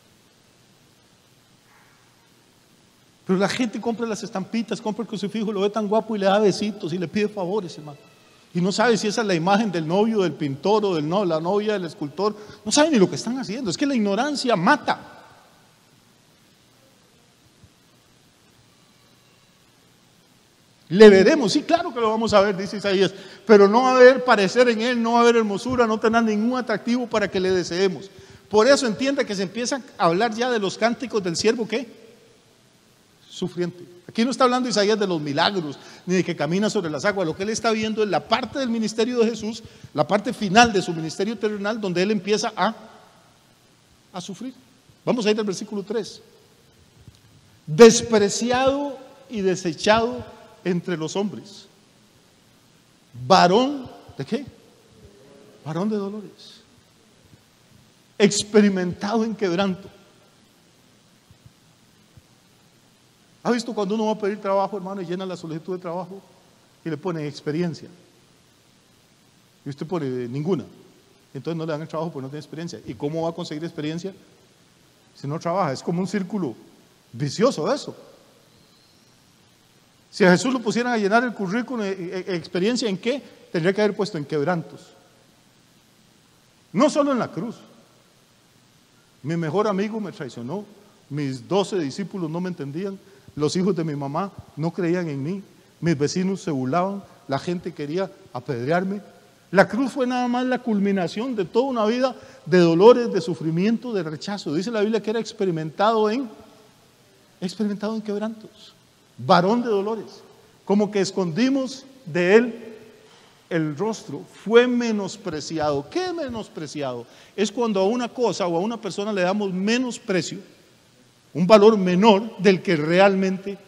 Pero la gente compra las estampitas, compra el crucifijo, lo ve tan guapo y le da besitos y le pide favores, hermano. Y no sabe si esa es la imagen del novio, del pintor, o la novia del escultor. No sabe ni lo que están haciendo. Es que la ignorancia mata. Le veremos, sí, claro que lo vamos a ver, dice Isaías, pero no va a haber parecer en él, no va a haber hermosura, no tendrá ningún atractivo para que le deseemos. Por eso entiende que se empieza a hablar ya de los cánticos del siervo, ¿qué? Sufriente. Aquí no está hablando Isaías de los milagros, ni de que camina sobre las aguas. Lo que él está viendo es la parte del ministerio de Jesús, la parte final de su ministerio terrenal, donde él empieza a sufrir. Vamos a ir al versículo 3. Despreciado y desechado entre los hombres, varón ¿de qué? Varón de dolores, experimentado en quebranto. ¿Ha visto cuando uno va a pedir trabajo, hermano, y llena la solicitud de trabajo y le pone experiencia? Y usted pone ninguna. Entonces no le dan el trabajo porque no tiene experiencia. ¿Y cómo va a conseguir experiencia si no trabaja? Es como un círculo vicioso eso. Si a Jesús lo pusieran a llenar el currículum, ¿experiencia en qué? Tendría que haber puesto en quebrantos. No solo en la cruz. Mi mejor amigo me traicionó, mis 12 discípulos no me entendían, los hijos de mi mamá no creían en mí, mis vecinos se burlaban, la gente quería apedrearme. La cruz fue nada más la culminación de toda una vida de dolores, de sufrimiento, de rechazo. Dice la Biblia que era experimentado en quebrantos, varón de dolores, como que escondimos de él el rostro, fue menospreciado. ¿Qué menospreciado? Es cuando a una cosa o a una persona le damos menos precio, un valor menor del que realmente tiene.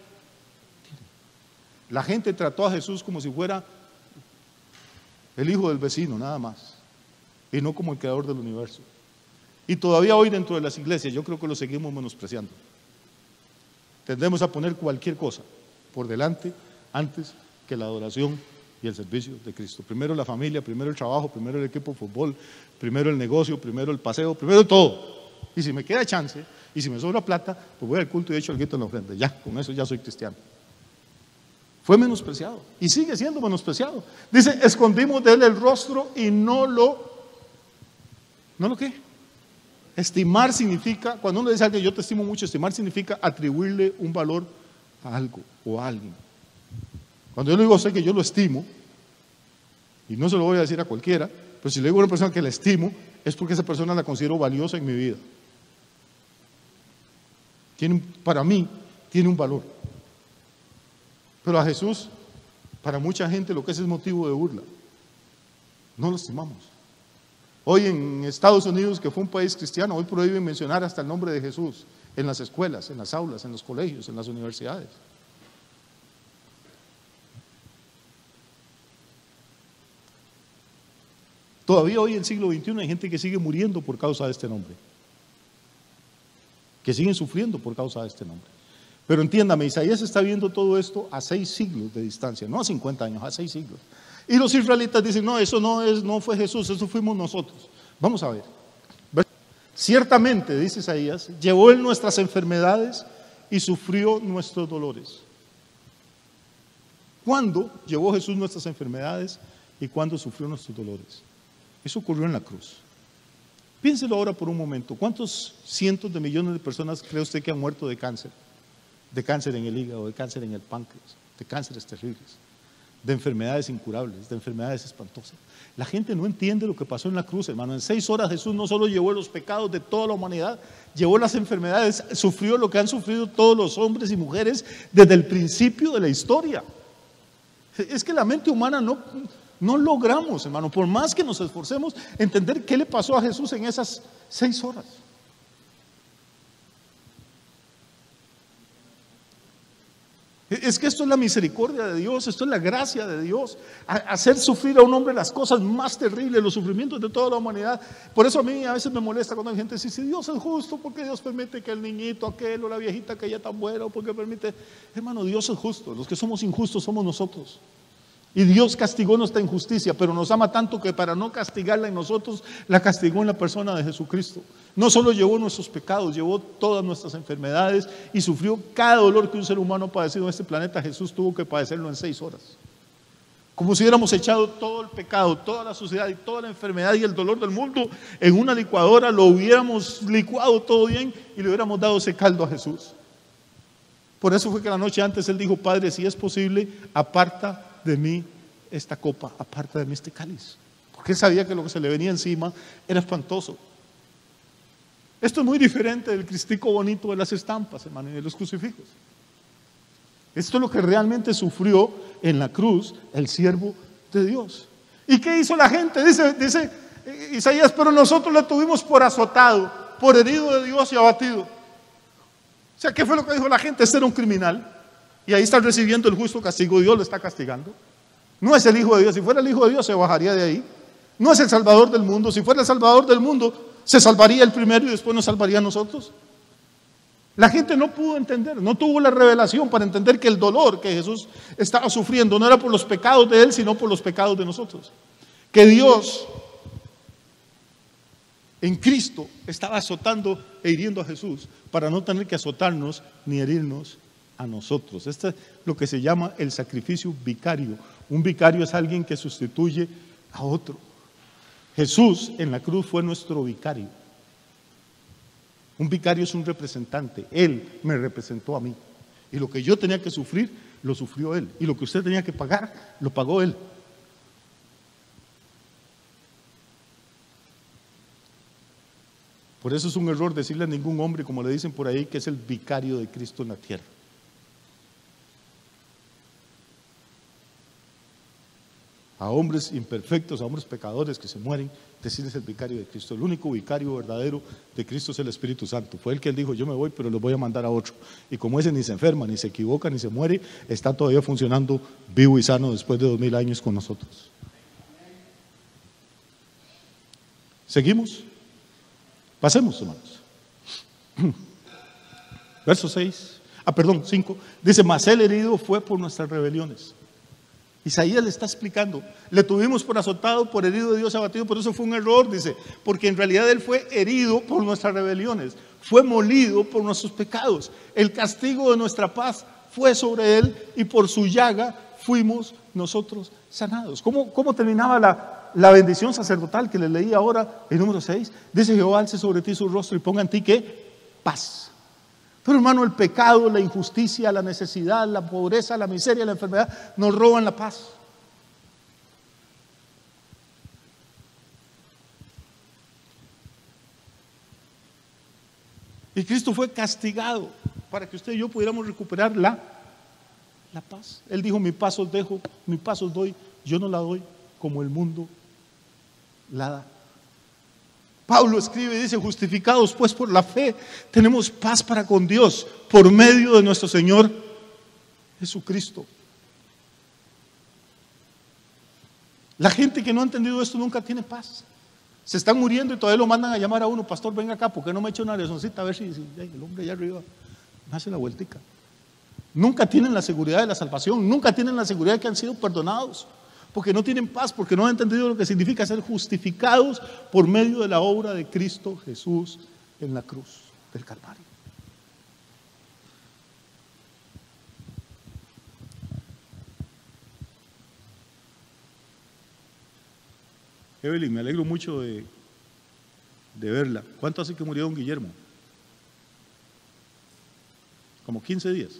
La gente trató a Jesús como si fuera el hijo del vecino, nada más, y no como el creador del universo. Y todavía hoy dentro de las iglesias yo creo que lo seguimos menospreciando. Tendemos a poner cualquier cosa por delante antes que la adoración y el servicio de Cristo. Primero la familia, primero el trabajo, primero el equipo de fútbol, primero el negocio, primero el paseo, primero todo. Y si me queda chance, y si me sobra plata, pues voy al culto y echo algo en la ofrenda. Ya, con eso ya soy cristiano. Fue menospreciado y sigue siendo menospreciado. Dice, escondimos de él el rostro y no lo ¿qué? Estimar significa, cuando uno dice a alguien yo te estimo mucho, estimar significa atribuirle un valor a algo o a alguien. Cuando yo le digo a usted que yo lo estimo, y no se lo voy a decir a cualquiera, pero si le digo a una persona que la estimo, es porque esa persona la considero valiosa en mi vida. Para mí, tiene un valor. Pero a Jesús, para mucha gente lo que es motivo de burla. No lo estimamos. Hoy en Estados Unidos, que fue un país cristiano, hoy prohíben mencionar hasta el nombre de Jesús en las escuelas, en las aulas, en los colegios, en las universidades. Todavía hoy en el siglo XXI hay gente que sigue muriendo por causa de este nombre, que siguen sufriendo por causa de este nombre. Pero entiéndame, Isaías está viendo todo esto a 6 siglos de distancia, no a 50 años, a 6 siglos. Y los israelitas dicen, no, eso no fue Jesús, eso fuimos nosotros. Vamos a ver. Ciertamente, dice Isaías, llevó él nuestras enfermedades y sufrió nuestros dolores. ¿Cuándo llevó Jesús nuestras enfermedades y cuándo sufrió nuestros dolores? Eso ocurrió en la cruz. Piénselo ahora por un momento. ¿Cuántos cientos de millones de personas cree usted que han muerto de cáncer? De cáncer en el hígado, de cáncer en el páncreas, de cánceres terribles, de enfermedades incurables, de enfermedades espantosas. La gente no entiende lo que pasó en la cruz, hermano. En 6 horas Jesús no solo llevó los pecados de toda la humanidad, llevó las enfermedades, sufrió lo que han sufrido todos los hombres y mujeres desde el principio de la historia. Es que la mente humana no logramos, hermano, por más que nos esforcemos, entender qué le pasó a Jesús en esas 6 horas. Es que esto es la misericordia de Dios, esto es la gracia de Dios, hacer sufrir a un hombre las cosas más terribles, los sufrimientos de toda la humanidad. Por eso a mí a veces me molesta cuando hay gente dice, si Dios es justo, ¿por qué Dios permite que el niñito aquel o la viejita que ya tan buena, o por qué permite? Hermano, Dios es justo, los que somos injustos somos nosotros. Y Dios castigó nuestra injusticia, pero nos ama tanto que para no castigarla en nosotros, la castigó en la persona de Jesucristo. No solo llevó nuestros pecados, llevó todas nuestras enfermedades y sufrió cada dolor que un ser humano ha padecido en este planeta. Jesús tuvo que padecerlo en 6 horas. Como si hubiéramos echado todo el pecado, toda la suciedad y toda la enfermedad y el dolor del mundo en una licuadora, lo hubiéramos licuado todo bien y le hubiéramos dado ese caldo a Jesús. Por eso fue que la noche antes Él dijo, Padre, si es posible, aparta de mí esta copa, aparta de mí este cáliz, porque Él sabía que lo que se le venía encima era espantoso. Esto es muy diferente del cristico bonito de las estampas, hermano, y de los crucifijos. Esto es lo que realmente sufrió en la cruz el siervo de Dios. ¿Y qué hizo la gente? Dice Isaías, pero nosotros lo tuvimos por azotado, por herido de Dios y abatido. O sea, ¿qué fue lo que dijo la gente? Este era un criminal. Y ahí está recibiendo el justo castigo, Dios lo está castigando. No es el Hijo de Dios, si fuera el Hijo de Dios se bajaría de ahí. No es el Salvador del mundo, si fuera el Salvador del mundo se salvaría el primero y después nos salvaría a nosotros. La gente no pudo entender, no tuvo la revelación para entender que el dolor que Jesús estaba sufriendo no era por los pecados de Él, sino por los pecados de nosotros. Que Dios en Cristo estaba azotando e hiriendo a Jesús para no tener que azotarnos ni herirnos a nosotros. Esto es lo que se llama el sacrificio vicario. Un vicario es alguien que sustituye a otro. Jesús en la cruz fue nuestro vicario. Un vicario es un representante. Él me representó a mí. Y lo que yo tenía que sufrir, lo sufrió Él. Y lo que usted tenía que pagar, lo pagó Él. Por eso es un error decirle a ningún hombre, como le dicen por ahí, que es el vicario de Cristo en la tierra. A hombres imperfectos, a hombres pecadores que se mueren, decirles el vicario de Cristo. El único vicario verdadero de Cristo es el Espíritu Santo. Fue el que él dijo: yo me voy, pero los voy a mandar a otro. Y como ese ni se enferma, ni se equivoca, ni se muere, está todavía funcionando vivo y sano después de 2000 años con nosotros. ¿Seguimos? Pasemos, hermanos. Verso 5. Dice: mas el herido fue por nuestras rebeliones. Isaías le está explicando: le tuvimos por azotado, por herido de Dios abatido. Por eso fue un error, dice, porque en realidad Él fue herido por nuestras rebeliones, fue molido por nuestros pecados. El castigo de nuestra paz fue sobre Él, y por su llaga fuimos nosotros sanados. ¿Cómo terminaba la bendición sacerdotal que le leí ahora en número 6? Dice: Jehová alce sobre ti su rostro y ponga en ti ¿qué? Paz. Pero hermano, el pecado, la injusticia, la necesidad, la pobreza, la miseria, la enfermedad nos roban la paz. Y Cristo fue castigado para que usted y yo pudiéramos recuperar la paz. Él dijo: mi paz os dejo, mi paz os doy, yo no la doy como el mundo la da. Pablo escribe y dice: justificados pues por la fe, tenemos paz para con Dios por medio de nuestro Señor Jesucristo. La gente que no ha entendido esto nunca tiene paz. Se están muriendo y todavía lo mandan a llamar a uno: pastor, venga acá, ¿por qué no me echa una oracioncita a ver si el hombre allá arriba me hace la vueltica? Nunca tienen la seguridad de la salvación, nunca tienen la seguridad de que han sido perdonados, porque no tienen paz, porque no han entendido lo que significa ser justificados por medio de la obra de Cristo Jesús en la cruz del Calvario. Evelyn, me alegro mucho de verla. ¿Cuánto hace que murió don Guillermo? Como 15 días.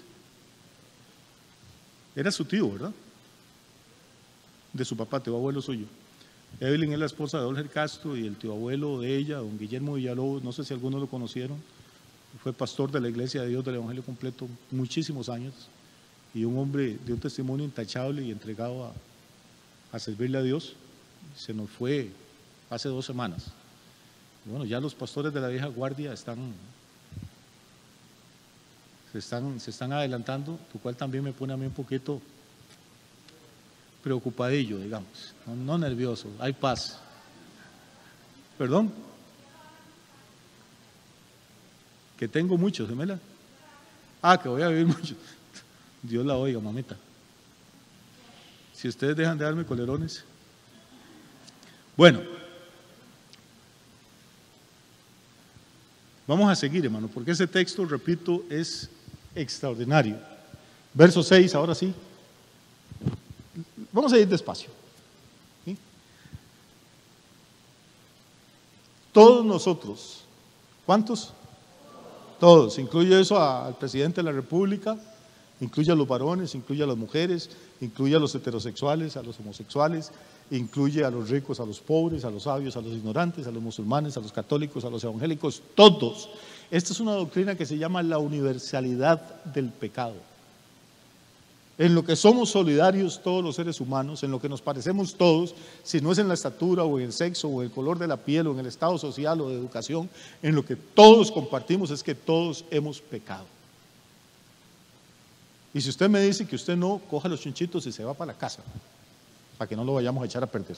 Era su tío, ¿verdad? De su papá, tío abuelo suyo. Evelyn es la esposa de Olger Castro, y el tío abuelo de ella, don Guillermo Villalobos, no sé si algunos lo conocieron, fue pastor de la Iglesia de Dios del Evangelio Completo muchísimos años, y un hombre de un testimonio intachable y entregado a servirle a Dios. Se nos fue hace 2 semanas. Y bueno, ya los pastores de la vieja guardia se están adelantando, lo cual también me pone a mí un poquito preocupadillo, digamos, no nervioso, hay paz. ¿Perdón? Que tengo muchos, gemela. Que voy a vivir mucho. Dios la oiga, mamita. Si ustedes dejan de darme colerones. Bueno, vamos a seguir, hermano, porque ese texto, repito, es extraordinario. Verso 6, ahora sí. Vamos a ir despacio. ¿Sí? Todos nosotros, ¿cuántos? Todos, incluye eso al presidente de la República, incluye a los varones, incluye a las mujeres, incluye a los heterosexuales, a los homosexuales, incluye a los ricos, a los pobres, a los sabios, a los ignorantes, a los musulmanes, a los católicos, a los evangélicos, todos. Esta es una doctrina que se llama la universalidad del pecado. En lo que somos solidarios todos los seres humanos, en lo que nos parecemos todos, si no es en la estatura o en el sexo o en el color de la piel o en el estado social o de educación, en lo que todos compartimos es que todos hemos pecado. Y si usted me dice que usted no, coja los chinchitos y se va para la casa, para que no lo vayamos a echar a perder.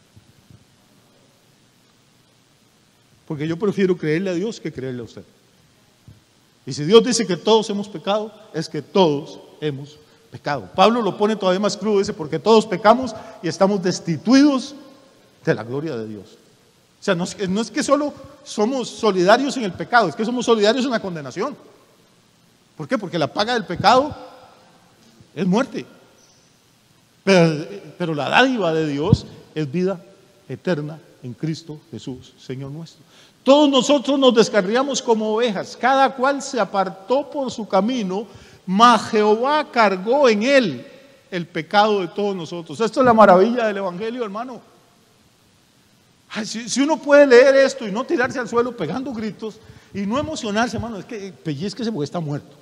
Porque yo prefiero creerle a Dios que creerle a usted. Y si Dios dice que todos hemos pecado, es que todos hemos pecado. Pablo lo pone todavía más crudo, dice: porque todos pecamos y estamos destituidos de la gloria de Dios. O sea, no es que solo somos solidarios en el pecado, es que somos solidarios en la condenación. ¿Por qué? Porque la paga del pecado es muerte. Pero la dádiva de Dios es vida eterna en Cristo Jesús, Señor nuestro. Todos nosotros nos descarriamos como ovejas, cada cual se apartó por su camino, mas Jehová cargó en él el pecado de todos nosotros. Esto es la maravilla del Evangelio, hermano. Ay, si uno puede leer esto y no tirarse al suelo pegando gritos y no emocionarse, hermano, es que pellizquese porque está muerto.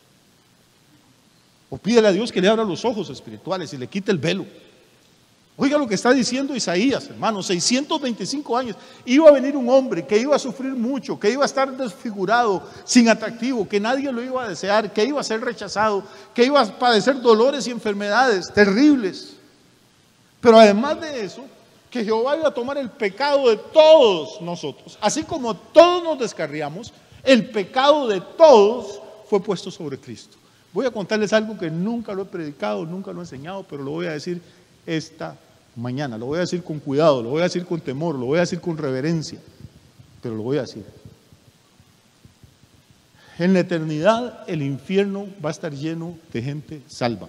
O pídele a Dios que le abra los ojos espirituales y le quite el velo. Oiga lo que está diciendo Isaías, hermano, 625 años. Iba a venir un hombre que iba a sufrir mucho, que iba a estar desfigurado, sin atractivo, que nadie lo iba a desear, que iba a ser rechazado, que iba a padecer dolores y enfermedades terribles. Pero además de eso, que Jehová iba a tomar el pecado de todos nosotros. Así como todos nos descarriamos, el pecado de todos fue puesto sobre Cristo. Voy a contarles algo que nunca lo he predicado, nunca lo he enseñado, pero lo voy a decir esta mañana. Lo voy a decir con cuidado, lo voy a decir con temor, lo voy a decir con reverencia, pero lo voy a decir. En la eternidad el infierno va a estar lleno de gente salva.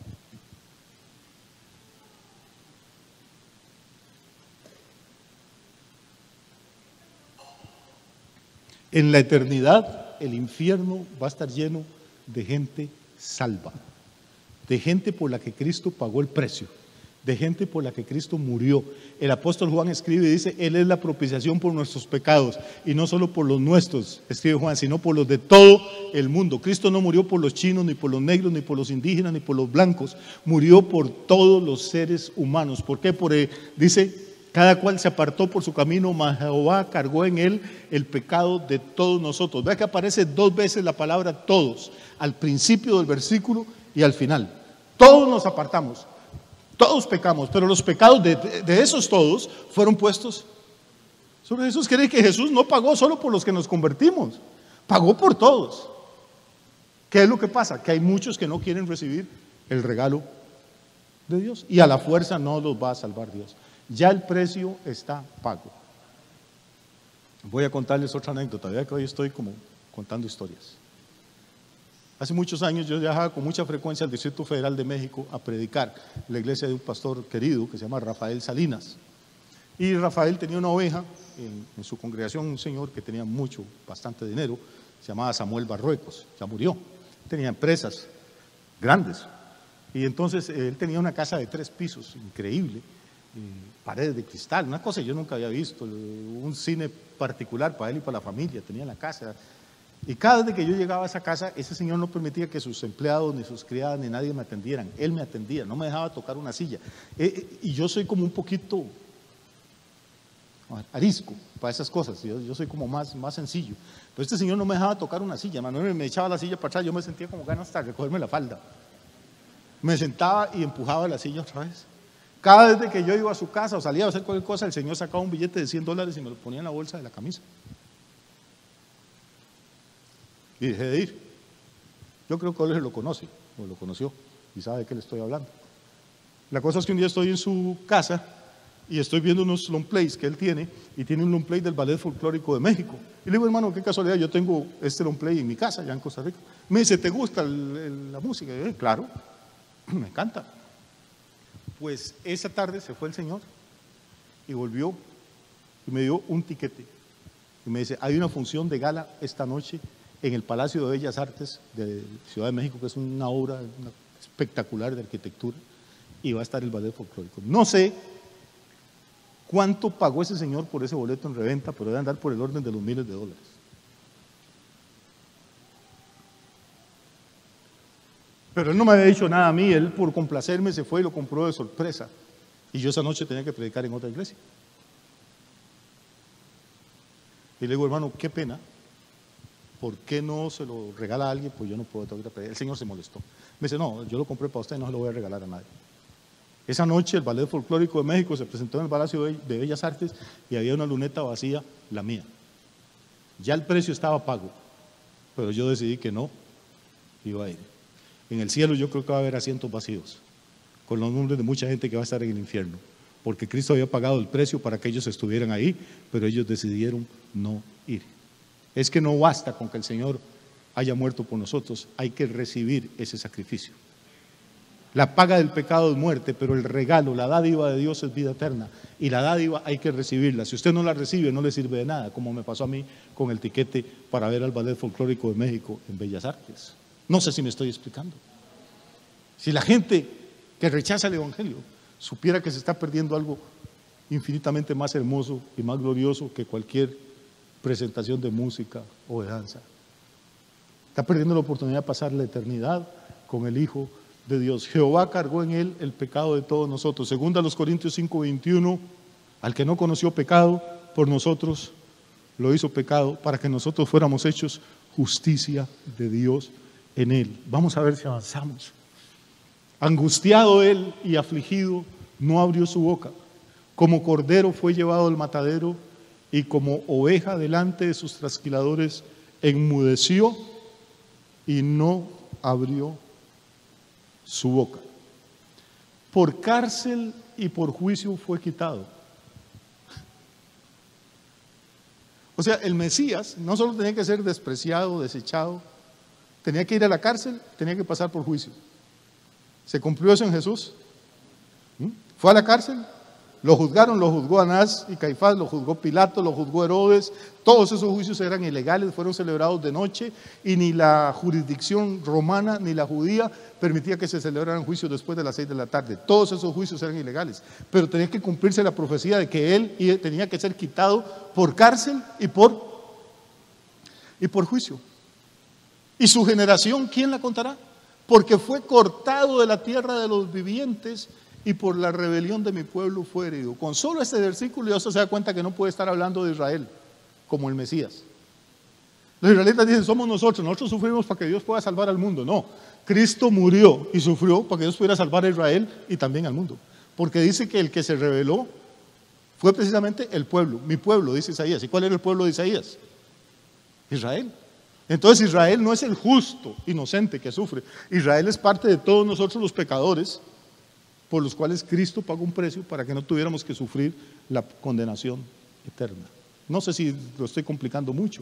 En la eternidad el infierno va a estar lleno de gente salva, de gente por la que Cristo pagó el precio, de gente por la que Cristo murió. El apóstol Juan escribe y dice: Él es la propiciación por nuestros pecados, y no solo por los nuestros, escribe Juan, sino por los de todo el mundo. Cristo no murió por los chinos, ni por los negros, ni por los indígenas, ni por los blancos, murió por todos los seres humanos. ¿Por qué? Porque dice: cada cual se apartó por su camino, mas Jehová cargó en él el pecado de todos nosotros. Vea que aparece 2 veces la palabra todos, al principio del versículo y al final. Todos nos apartamos, todos pecamos, pero los pecados de esos todos fueron puestos sobre Jesús. Quiere decir que Jesús no pagó solo por los que nos convertimos, pagó por todos. ¿Qué es lo que pasa? Que hay muchos que no quieren recibir el regalo de Dios y a la fuerza no los va a salvar Dios. Ya el precio está pago. Voy a contarles otra anécdota. Vea que hoy estoy como contando historias. Hace muchos años yo viajaba con mucha frecuencia al Distrito Federal de México a predicar en la iglesia de un pastor querido que se llama Rafael Salinas. Y Rafael tenía una oveja en su congregación, un señor que tenía bastante dinero, se llamaba Samuel Barruecos, ya murió. Tenía empresas grandes. Y entonces él tenía una casa de 3 pisos, increíble. Paredes de cristal, una cosa que yo nunca había visto, un cine particular para él y para la familia, tenía en la casa. Y cada vez que yo llegaba a esa casa, ese señor no permitía que sus empleados, ni sus criadas, ni nadie me atendieran. Él me atendía, no me dejaba tocar una silla. Y yo soy como un poquito arisco para esas cosas, yo soy como más sencillo. Pero este señor no me dejaba tocar una silla, Manuel me echaba la silla para atrás, yo me sentía como ganas hasta recogerme la falda. Me sentaba y empujaba la silla otra vez. Cada vez que yo iba a su casa o salía a hacer cualquier cosa, el señor sacaba un billete de $100 y me lo ponía en la bolsa de la camisa. Y dejé de ir. Yo creo que él lo conoce, o lo conoció, y sabe de qué le estoy hablando. La cosa es que un día estoy en su casa y estoy viendo unos long plays que él tiene, y tiene un long play del Ballet Folclórico de México. Y le digo: hermano, qué casualidad, yo tengo este long play en mi casa, allá en Costa Rica. Me dice: ¿te gusta la música? Y yo: claro, me encanta. Pues esa tarde se fue el señor y volvió y me dio un tiquete y me dice: hay una función de gala esta noche en el Palacio de Bellas Artes de Ciudad de México, que es una obra espectacular de arquitectura, y va a estar el ballet folclórico. No sé cuánto pagó ese señor por ese boleto en reventa, pero debe andar por el orden de los miles de dólares. Pero él no me había dicho nada a mí, él por complacerme se fue y lo compró de sorpresa. Y yo esa noche tenía que predicar en otra iglesia. Y le digo: hermano, qué pena, ¿por qué no se lo regala a alguien? Pues yo no puedo tocar. El señor se molestó. Me dice: no, yo lo compré para usted, no se lo voy a regalar a nadie. Esa noche el Ballet Folclórico de México se presentó en el Palacio de Bellas Artes y había una luneta vacía, la mía. Ya el precio estaba pago, pero yo decidí que no iba a ir. En el cielo yo creo que va a haber asientos vacíos, con los nombres de mucha gente que va a estar en el infierno, porque Cristo había pagado el precio para que ellos estuvieran ahí, pero ellos decidieron no ir. Es que no basta con que el Señor haya muerto por nosotros, hay que recibir ese sacrificio. La paga del pecado es muerte, pero el regalo, la dádiva de Dios es vida eterna, y la dádiva hay que recibirla. Si usted no la recibe, no le sirve de nada, como me pasó a mí con el tiquete para ver al Ballet Folclórico de México en Bellas Artes. No sé si me estoy explicando. Si la gente que rechaza el Evangelio supiera que se está perdiendo algo infinitamente más hermoso y más glorioso que cualquier presentación de música o de danza. Está perdiendo la oportunidad de pasar la eternidad con el Hijo de Dios. Jehová cargó en él el pecado de todos nosotros. Segunda los Corintios 5:21, al que no conoció pecado, por nosotros lo hizo pecado, para que nosotros fuéramos hechos justicia de Dios en él. Vamos a ver si avanzamos. Angustiado él y afligido, no abrió su boca. Como cordero fue llevado al matadero, y como oveja delante de sus trasquiladores, enmudeció y no abrió su boca. Por cárcel y por juicio fue quitado. O sea, el Mesías no solo tenía que ser despreciado, desechado, tenía que ir a la cárcel, tenía que pasar por juicio. ¿Se cumplió eso en Jesús? Fue a la cárcel, lo juzgaron, lo juzgó Anás y Caifás, lo juzgó Pilato, lo juzgó Herodes. Todos esos juicios eran ilegales, fueron celebrados de noche, y ni la jurisdicción romana ni la judía permitía que se celebraran juicios después de las 6 de la tarde. Todos esos juicios eran ilegales, pero tenía que cumplirse la profecía de que él tenía que ser quitado por cárcel y por juicio. ¿Y su generación quién la contará? Porque fue cortado de la tierra de los vivientes, y por la rebelión de mi pueblo fue herido. Con solo este versículo ya usted se da cuenta que no puede estar hablando de Israel como el Mesías. Los israelitas dicen, somos nosotros sufrimos para que Dios pueda salvar al mundo. No, Cristo murió y sufrió para que Dios pudiera salvar a Israel y también al mundo. Porque dice que el que se rebeló fue precisamente el pueblo, mi pueblo, dice Isaías. ¿Y cuál era el pueblo de Isaías? Israel. Entonces Israel no es el justo, inocente que sufre. Israel es parte de todos nosotros los pecadores, por los cuales Cristo pagó un precio para que no tuviéramos que sufrir la condenación eterna. No sé si lo estoy complicando mucho,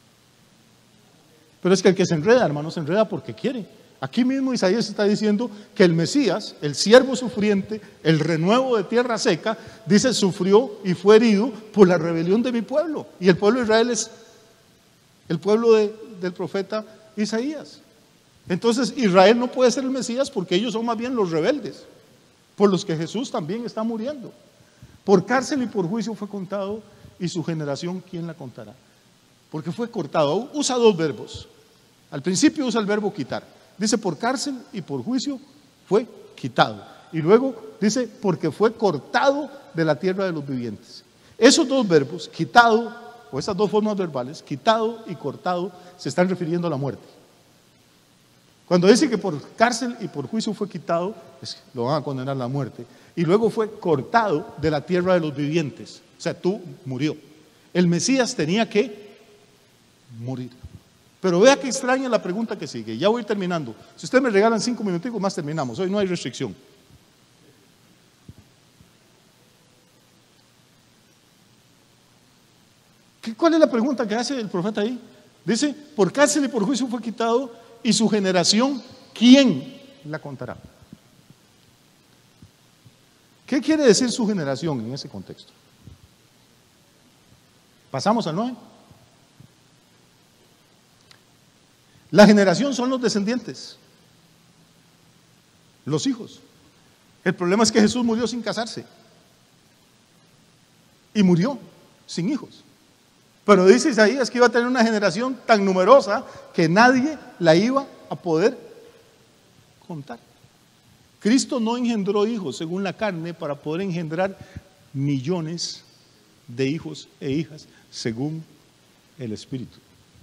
pero es que el que se enreda, hermano, se enreda porque quiere. Aquí mismo Isaías está diciendo que el Mesías, el siervo sufriente, el renuevo de tierra seca, dice, sufrió y fue herido por la rebelión de mi pueblo. Y el pueblo de Israel es el pueblo del profeta Isaías. Entonces Israel no puede ser el Mesías porque ellos son más bien los rebeldes, por los que Jesús también está muriendo. Por cárcel y por juicio fue contado, y su generación, ¿quién la contará? Porque fue cortado. Usa dos verbos. Al principio usa el verbo quitar. Dice, por cárcel y por juicio fue quitado. Y luego dice, porque fue cortado de la tierra de los vivientes. Esos dos verbos, quitado, o esas dos formas verbales, quitado y cortado, se están refiriendo a la muerte. Cuando dice que por cárcel y por juicio fue quitado, pues lo van a condenar a la muerte. Y luego fue cortado de la tierra de los vivientes. O sea, murió. El Mesías tenía que morir. Pero vea qué extraña la pregunta que sigue. Ya voy a ir terminando. Si ustedes me regalan 5 minuticos más, terminamos. Hoy no hay restricción. ¿Cuál es la pregunta que hace el profeta ahí? Dice, por cárcel y por juicio fue quitado, y su generación, ¿quién la contará? ¿Qué quiere decir su generación en ese contexto? Pasamos al 9. La generación son los descendientes, los hijos. El problema es que Jesús murió sin casarse y murió sin hijos. Pero dice Isaías que iba a tener una generación tan numerosa que nadie la iba a poder contar. Cristo no engendró hijos según la carne para poder engendrar millones de hijos e hijas según el Espíritu.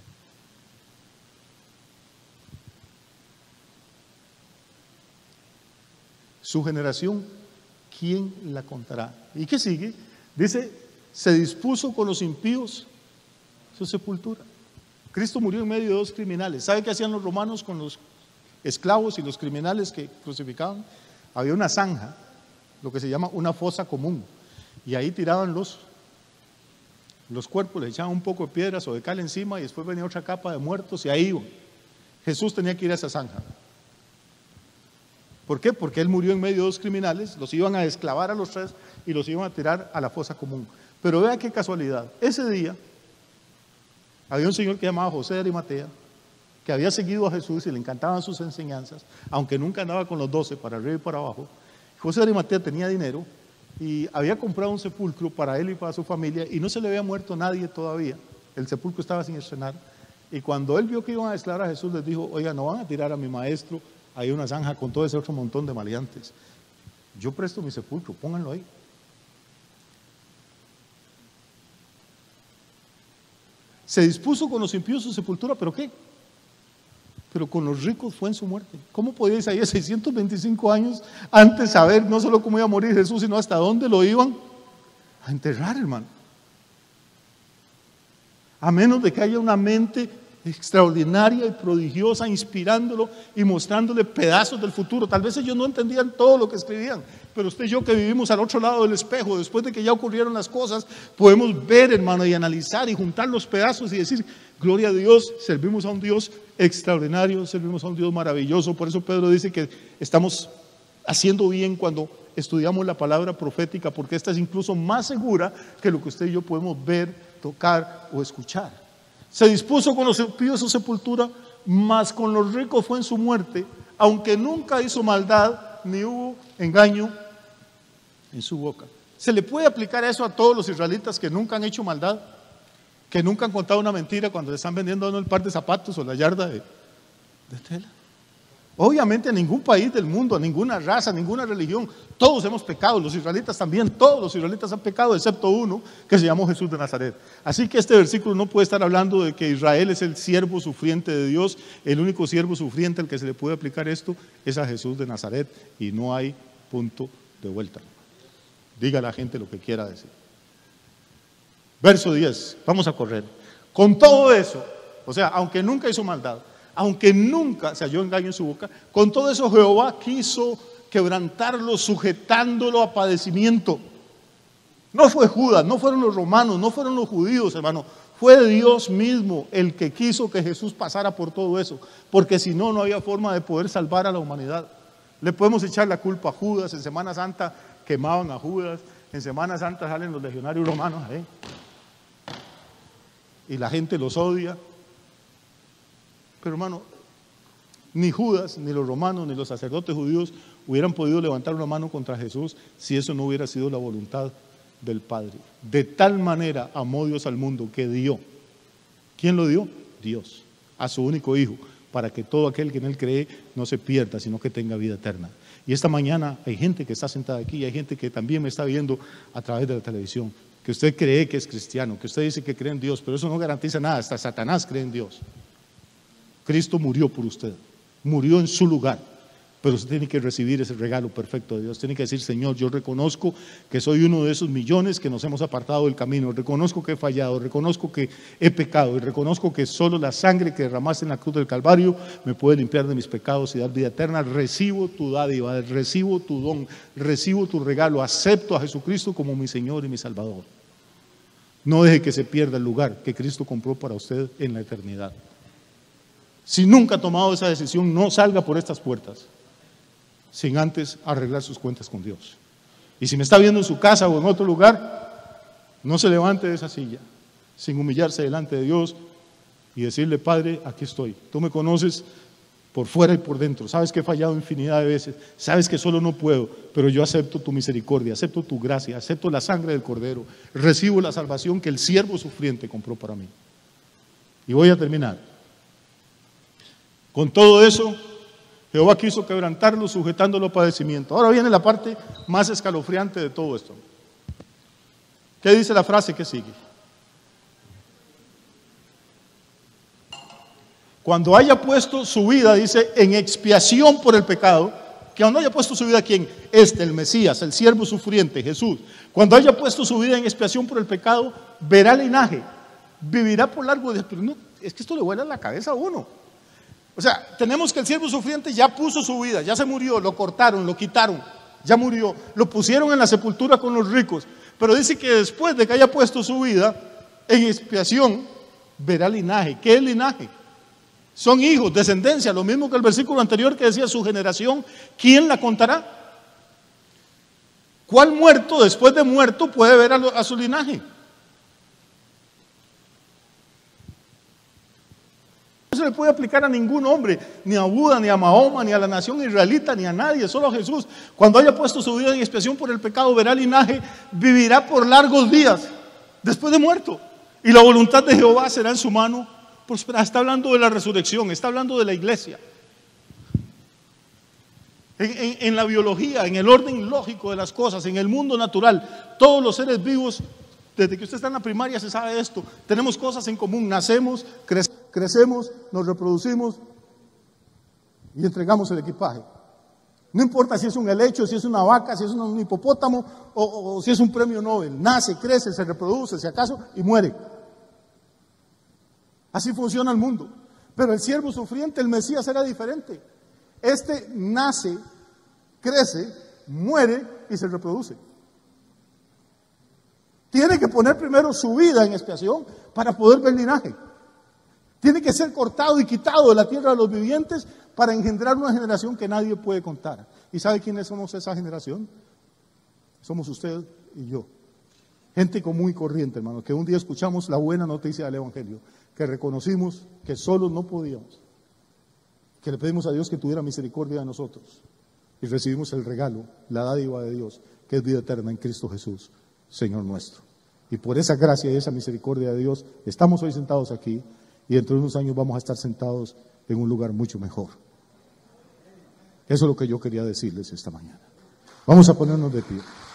Su generación, ¿quién la contará? ¿Y qué sigue? Dice, se dispuso con los impíos su sepultura. Cristo murió en medio de dos criminales. ¿Sabe qué hacían los romanos con los esclavos y los criminales que crucificaban? Había una zanja, lo que se llama una fosa común, y ahí tiraban los cuerpos, les echaban un poco de piedras o de cal encima, y después venía otra capa de muertos y ahí iban. Jesús tenía que ir a esa zanja. ¿Por qué? Porque él murió en medio de dos criminales, los iban a desclavar a los tres y los iban a tirar a la fosa común. Pero vea qué casualidad, ese día había un señor que llamaba José de Arimatea, que había seguido a Jesús y le encantaban sus enseñanzas, aunque nunca andaba con los 12 para arriba y para abajo. José de Arimatea tenía dinero y había comprado un sepulcro para él y para su familia y no se le había muerto nadie todavía. El sepulcro estaba sin estrenar. Y cuando él vio que iban a declarar a Jesús, les dijo: oiga, no van a tirar a mi maestro ahí una zanja con todo ese otro montón de maleantes. Yo presto mi sepulcro, pónganlo ahí. Se dispuso con los impíos su sepultura, ¿pero qué? Pero con los ricos fue en su muerte. ¿Cómo podía Isaías 625 años antes saber no solo cómo iba a morir Jesús, sino hasta dónde lo iban a enterrar, hermano? A menos de que haya una mente extraordinaria y prodigiosa inspirándolo y mostrándole pedazos del futuro. Tal vez ellos no entendían todo lo que escribían, pero usted y yo, que vivimos al otro lado del espejo, después de que ya ocurrieron las cosas, podemos ver, hermano, y analizar y juntar los pedazos y decir: gloria a Dios, servimos a un Dios extraordinario, servimos a un Dios maravilloso. Por eso Pedro dice que estamos haciendo bien cuando estudiamos la palabra profética, porque esta es incluso más segura que lo que usted y yo podemos ver, tocar o escuchar. Se dispuso con los impíos su sepultura, mas con los ricos fue en su muerte, aunque nunca hizo maldad, ni hubo engaño en su boca. ¿Se le puede aplicar eso a todos los israelitas que nunca han hecho maldad? Que nunca han contado una mentira cuando le están vendiendo a uno el par de zapatos o la yarda de tela. Obviamente a ningún país del mundo, a ninguna raza, a ninguna religión, todos hemos pecado, los israelitas también, todos los israelitas han pecado, excepto uno que se llamó Jesús de Nazaret. Así que este versículo no puede estar hablando de que Israel es el siervo sufriente de Dios. El único siervo sufriente al que se le puede aplicar esto es a Jesús de Nazaret, y no hay punto de vuelta. Diga a la gente lo que quiera decir. Verso 10, vamos a correr. Con todo eso, o sea, aunque nunca hizo maldad, aunque nunca se halló engaño en su boca, con todo eso Jehová quiso quebrantarlo, sujetándolo a padecimiento. No fue Judas, no fueron los romanos, no fueron los judíos, hermano. Fue Dios mismo el que quiso que Jesús pasara por todo eso, porque si no, no había forma de poder salvar a la humanidad. Le podemos echar la culpa a Judas. En Semana Santa quemaban a Judas, en Semana Santa salen los legionarios romanos, y la gente los odia. Pero hermano, ni Judas, ni los romanos, ni los sacerdotes judíos hubieran podido levantar una mano contra Jesús si eso no hubiera sido la voluntad del Padre. De tal manera amó Dios al mundo que dio. ¿Quién lo dio? Dios, a su único Hijo, para que todo aquel que en Él cree no se pierda, sino que tenga vida eterna. Y esta mañana hay gente que está sentada aquí, y hay gente que también me está viendo a través de la televisión, que usted cree que es cristiano, que usted dice que cree en Dios, pero eso no garantiza nada. Hasta Satanás cree en Dios. Cristo murió por usted, murió en su lugar, pero usted tiene que recibir ese regalo perfecto de Dios. Tiene que decir: Señor, yo reconozco que soy uno de esos millones que nos hemos apartado del camino, reconozco que he fallado, reconozco que he pecado, y reconozco que solo la sangre que derramaste en la cruz del Calvario me puede limpiar de mis pecados y dar vida eterna. Recibo tu dádiva, recibo tu don, recibo tu regalo, acepto a Jesucristo como mi Señor y mi Salvador. No deje que se pierda el lugar que Cristo compró para usted en la eternidad. Si nunca ha tomado esa decisión, no salga por estas puertas sin antes arreglar sus cuentas con Dios. Y si me está viendo en su casa o en otro lugar, no se levante de esa silla sin humillarse delante de Dios y decirle: Padre, aquí estoy. Tú me conoces por fuera y por dentro. Sabes que he fallado infinidad de veces. Sabes que solo no puedo, pero yo acepto tu misericordia, acepto tu gracia, acepto la sangre del Cordero. Recibo la salvación que el siervo sufriente compró para mí. Y voy a terminar. Con todo eso, Jehová quiso quebrantarlo, sujetándolo a padecimiento. Ahora viene la parte más escalofriante de todo esto. ¿Qué dice la frase que sigue? Cuando haya puesto su vida, dice, en expiación por el pecado. Que cuando haya puesto su vida, ¿quién? El Mesías, el siervo sufriente, Jesús. Cuando haya puesto su vida en expiación por el pecado, verá linaje, vivirá por largo de... Pero no, es que esto le vuela la cabeza a uno. O sea, tenemos que el siervo sufriente ya puso su vida, ya se murió, lo cortaron, lo quitaron, ya murió, lo pusieron en la sepultura con los ricos, pero dice que después de que haya puesto su vida en expiación, verá linaje. ¿Qué es linaje? Son hijos, descendencia, lo mismo que el versículo anterior que decía su generación. ¿Quién la contará? ¿Cuál muerto después de muerto puede ver a su linaje? se le puede aplicar a ningún hombre, ni a Buda, ni a Mahoma, ni a la nación israelita, ni a nadie, solo a Jesús. Cuando haya puesto su vida en expiación por el pecado, verá linaje, vivirá por largos días, después de muerto. Y la voluntad de Jehová será en su mano prosperada. Está hablando de la resurrección, está hablando de la iglesia. En la biología, en el orden lógico de las cosas, en el mundo natural, todos los seres vivos, desde que usted está en la primaria se sabe esto, tenemos cosas en común, nacemos, crecemos, nos reproducimos y entregamos el equipaje. No importa si es un helecho, si es una vaca, si es un hipopótamo o si es un premio Nobel, nace, crece, se reproduce, si acaso, y muere. Así funciona el mundo. Pero el siervo sufriente, el Mesías, era diferente. Este nace, crece, muere y se reproduce. Tiene que poner primero su vida en expiación para poder ver linaje. Tiene que ser cortado y quitado de la tierra de los vivientes para engendrar una generación que nadie puede contar. ¿Y sabe quiénes somos esa generación? Somos usted y yo. Gente común y corriente, hermano, que un día escuchamos la buena noticia del Evangelio, que reconocimos que solos no podíamos, que le pedimos a Dios que tuviera misericordia de nosotros y recibimos el regalo, la dádiva de Dios, que es vida eterna en Cristo Jesús, Señor nuestro. Y por esa gracia y esa misericordia de Dios estamos hoy sentados aquí y dentro de unos años vamos a estar sentados en un lugar mucho mejor. Eso es lo que yo quería decirles esta mañana. Vamos a ponernos de pie.